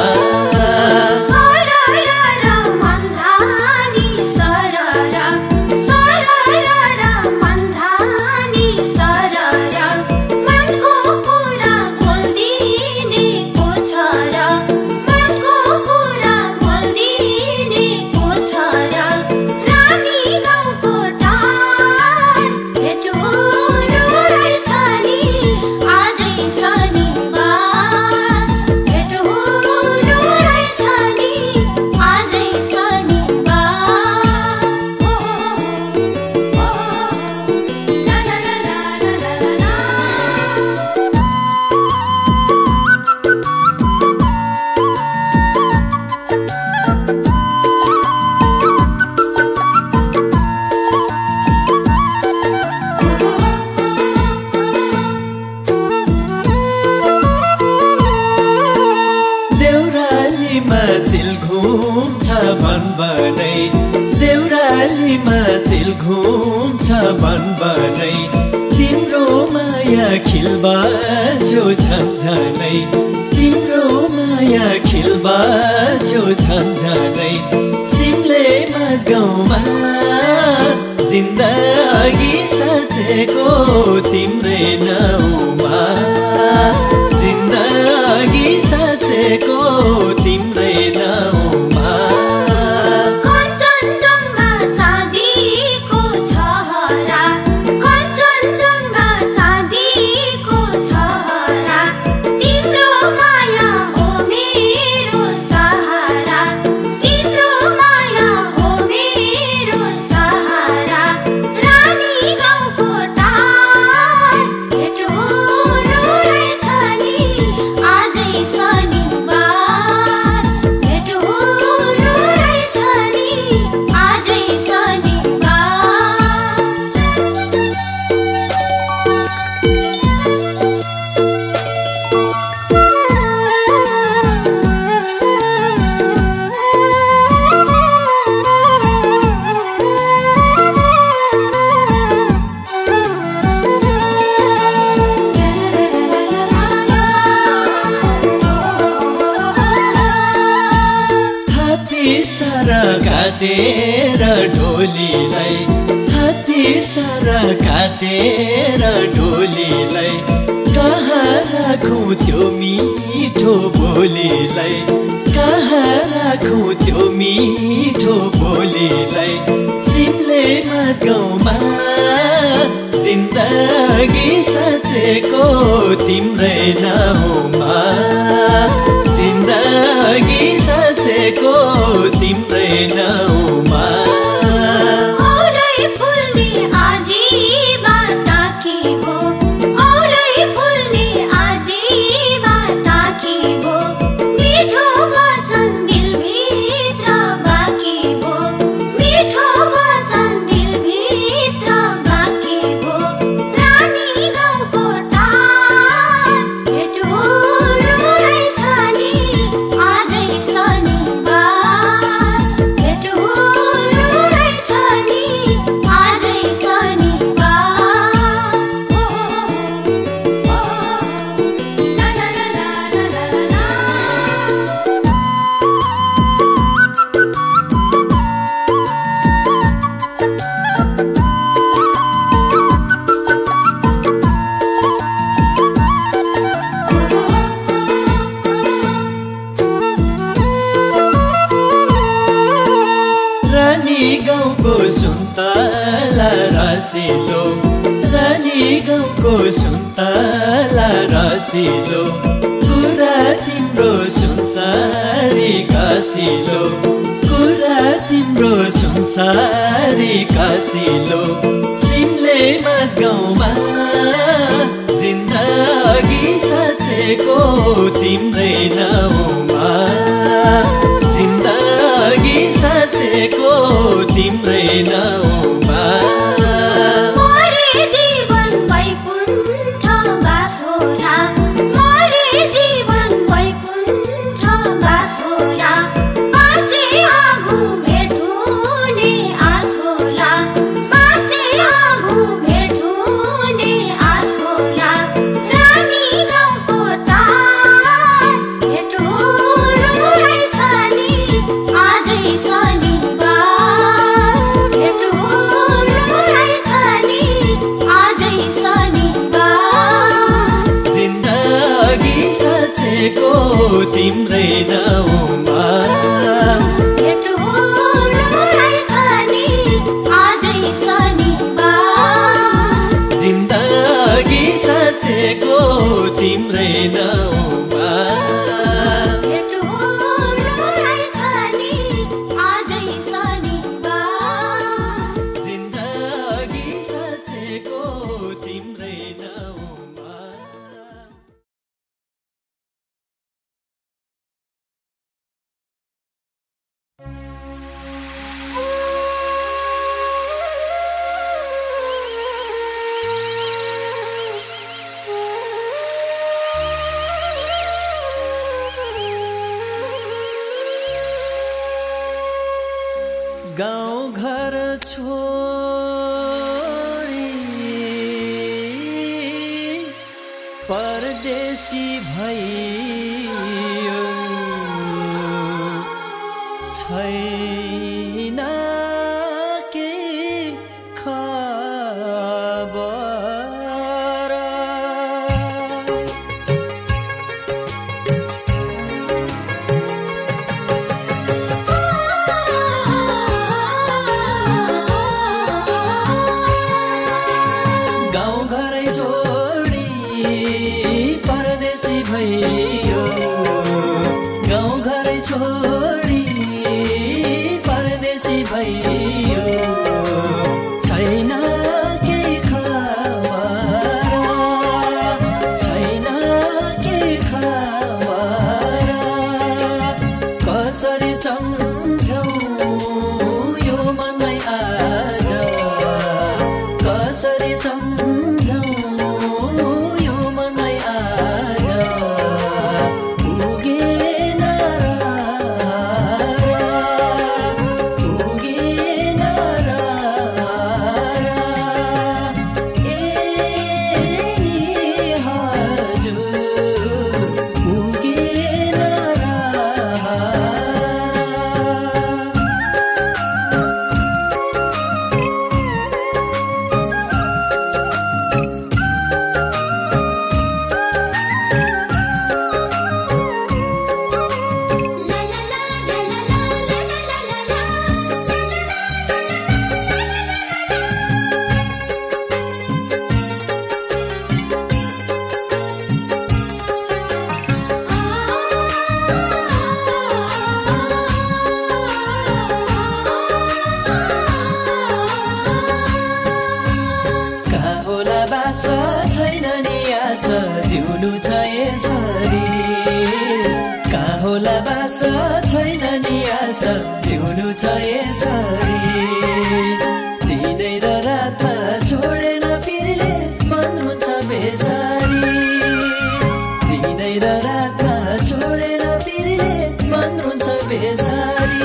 बनबनै देउरालीमा चिल घुम्छ बनबनै तिम्रो माया खिलबास्यो झन्झनै तिम्रो माया खिलबास्यो झन्झनै सिमले माझगाउँमा जिन्दगी साँचेको तिम्रै नाउँमा जिन्दगी साँचे सारा काटेर ढोलीलाई हात्ती सारा काटेर ढोलीलाई कहाँ राखौँ त्यो मिठो बोलीलाई कहाँ राखौँ त्यो मिठो बोलीलाई सिमले माझ गाउँमा जिन्दगी साँचेको तिम्रै नाउँमा जिन्दगी साँचेको तिम्रै नाउँमा गाउँको सुन्तला रसिलो रानी गाउँको सुन्तला रसिलो कुरा तिम्रो सुनसारी कासिलो कुरा तिम्रो सुनसारी कासिलो सिमले माझ गाउँमा जिन्दगी साँचेको तिम्रै नाउँमा जिन्दगी साँचेको तिम्रै नाउँमा तिम्रै नाउँमा भेटो रहेछ नि आजै शनिबार जिन्दगी साँचेको तिम्रै नाउँमा भेटो रहेछ नि आजै शनिबार जिन्दगी साँचेको तिम्रै नाउँमा गाउँ घर छोडी परदेशी भइयो छैन के खबर पुगेन र होला बासा छैन नि आशा जिउनु छ यसरी दिनै र रातमा छोडेन पिरले मन हुन्छ बेसारी दिनै र रातमा छोडेन पिरले मन हुन्छ बेसारी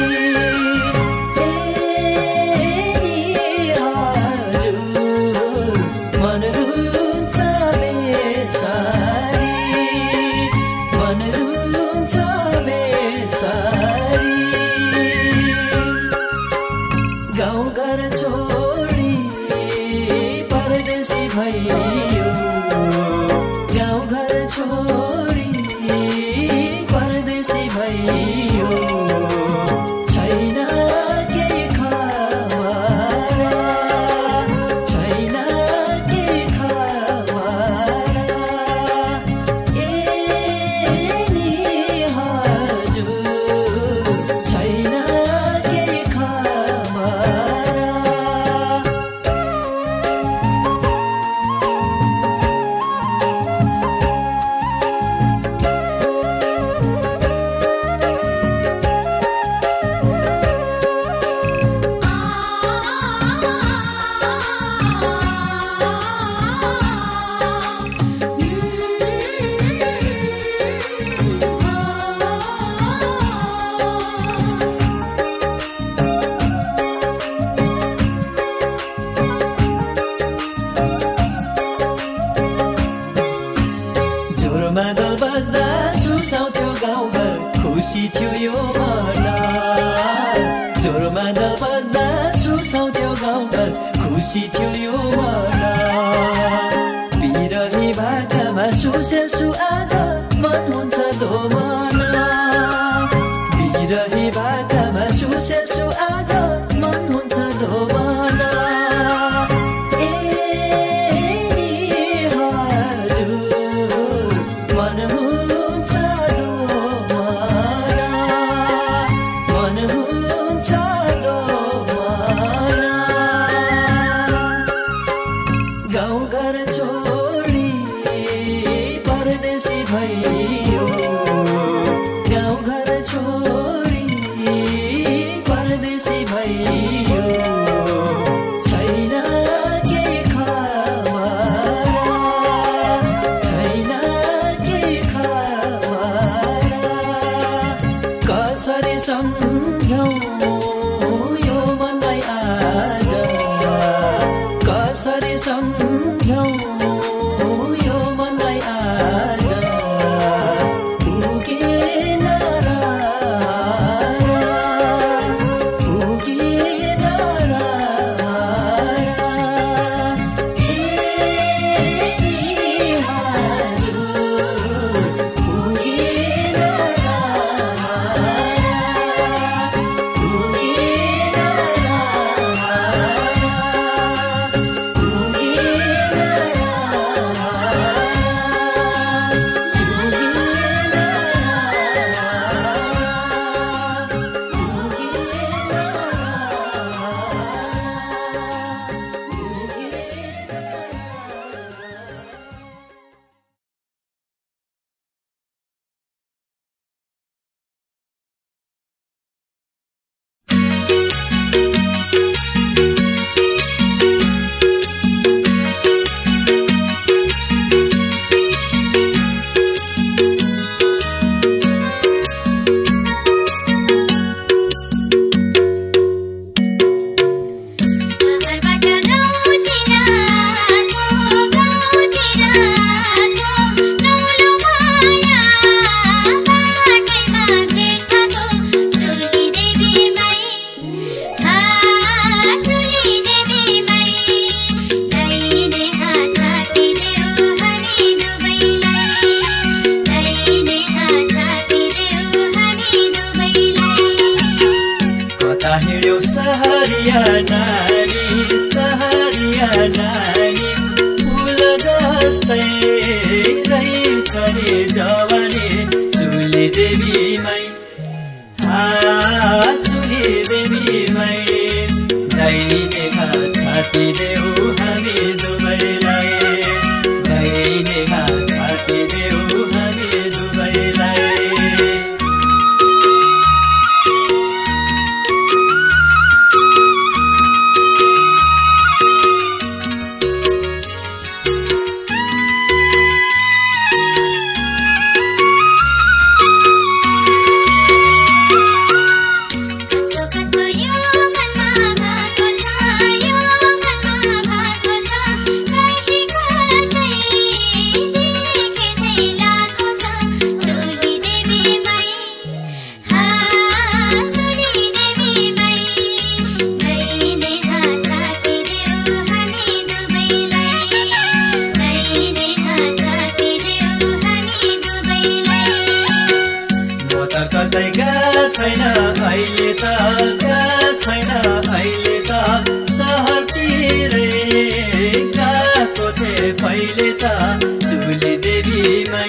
गएको छैन अहिले त गएको छैन अहिले त सहरतिरै गएको थिए पहिले त चुली देवीमै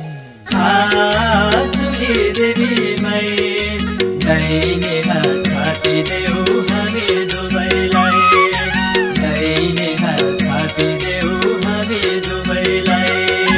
चुली देवीमै दाहिने हात थापिदेऊ हामी दुवैलाई दाहिने हात थापिदेऊ हामी दुवैलाई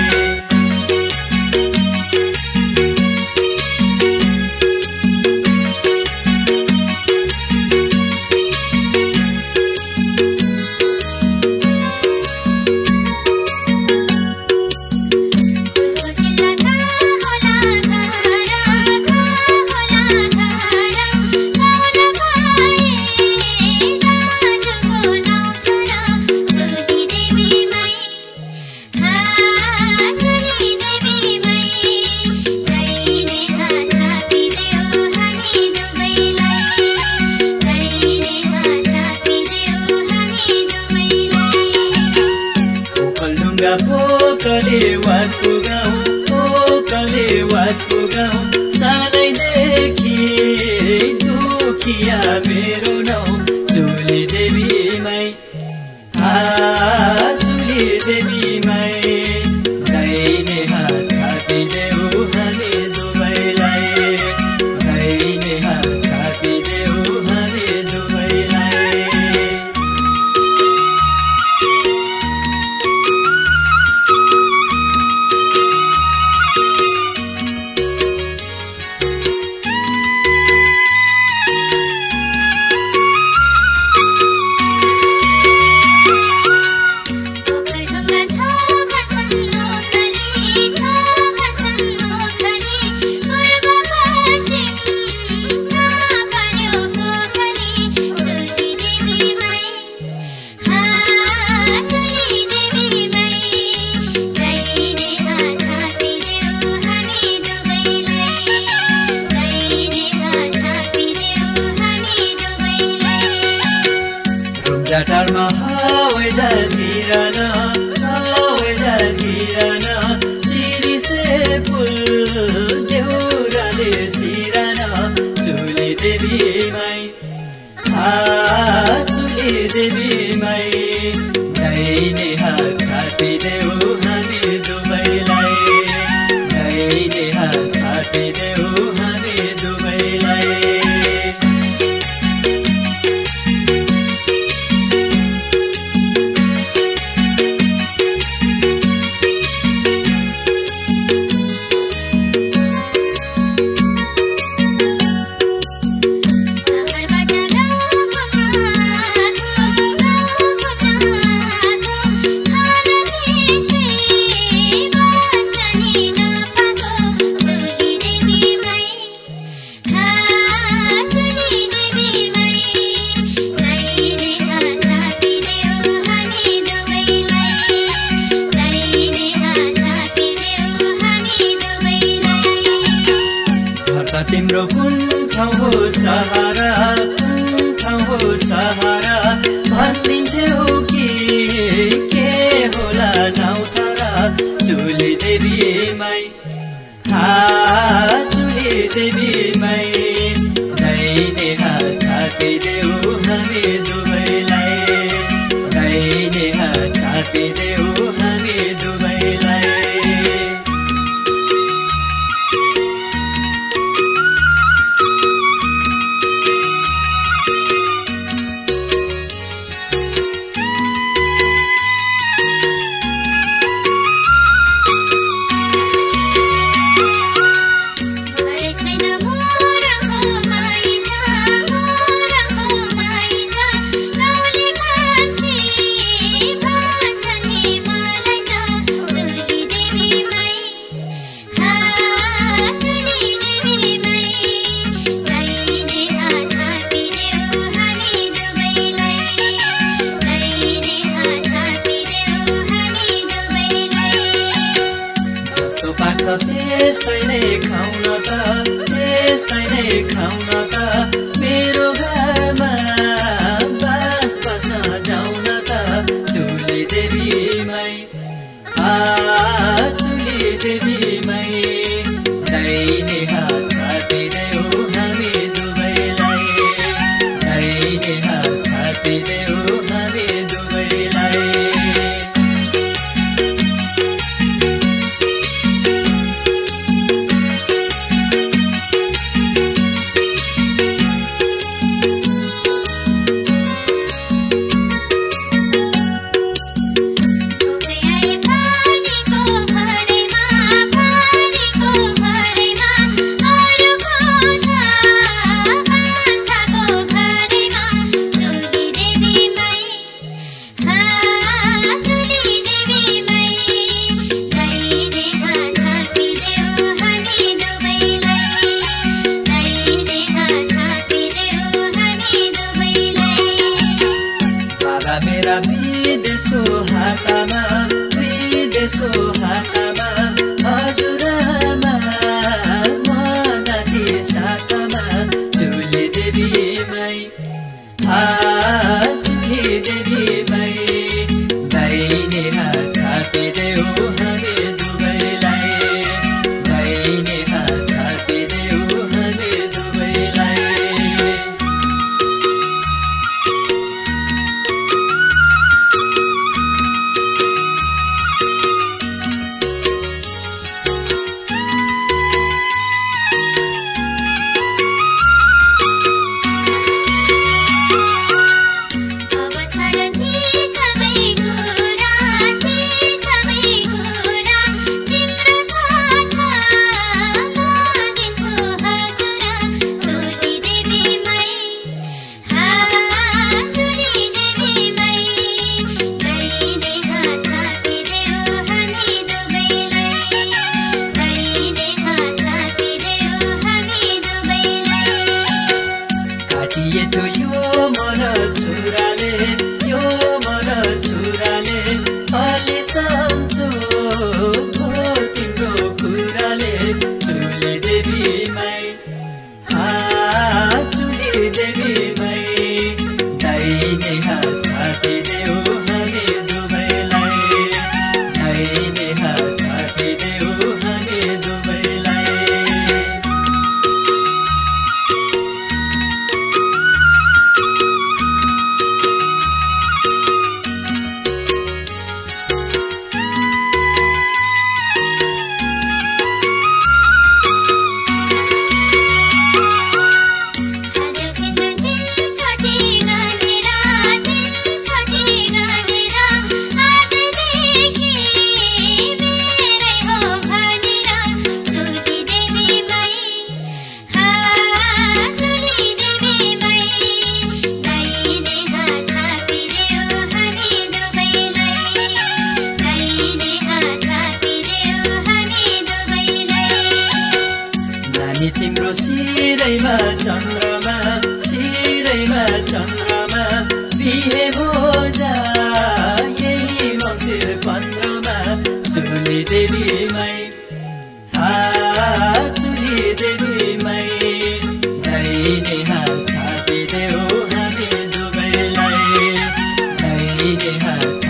पोकले वाजको गाउँ पोकले वाजको गाउँ सानैदेखि दुखिया मेरो नाउँ चुली देवीमै चुली देवीमै दाहिने हात थापिदेऊ हामी दुवैलाई दाहिने हात थापिदेऊ हामी दुवैलाई जटारमा हावे जजिरन हावे जजिरन सिरिसे फुल देउराले सिरन चुली देवीमै चुली देवीमै दाहिने हात थापिदेऊ हामी दुवैलाई दाहिने हात थापिदेऊ हामी दुवैलाई तिम्रो कुन ठाउँ हो सहारा कुन ठाउँ हो सहारा भनिन्थ्यौ कि के होला नाउँ तारा चुली देवीमै चुली देवीमै दाहिने हात थापिदेऊ हामी दुवैलाई दाहिने हात थापिदेऊ हामी दुवैलाई त्यस्तै नै खाउन त त्यस्तै नै खाउन त मेरो घरमा बास बस्न जाउन त चुली देवीमै चुली देवीमै दाहिने हात थापिदेऊ अनि तिम्रो शिरैमा चन्द्रमा शिरैमा चन्द्रमा बिहे भोजा यही मङ्सिर पन्ध्रमा चुली देवीमै हा चुली देवीमै दाहिने हात थापिदेऊ हामी दुवैलाई दाहिने हात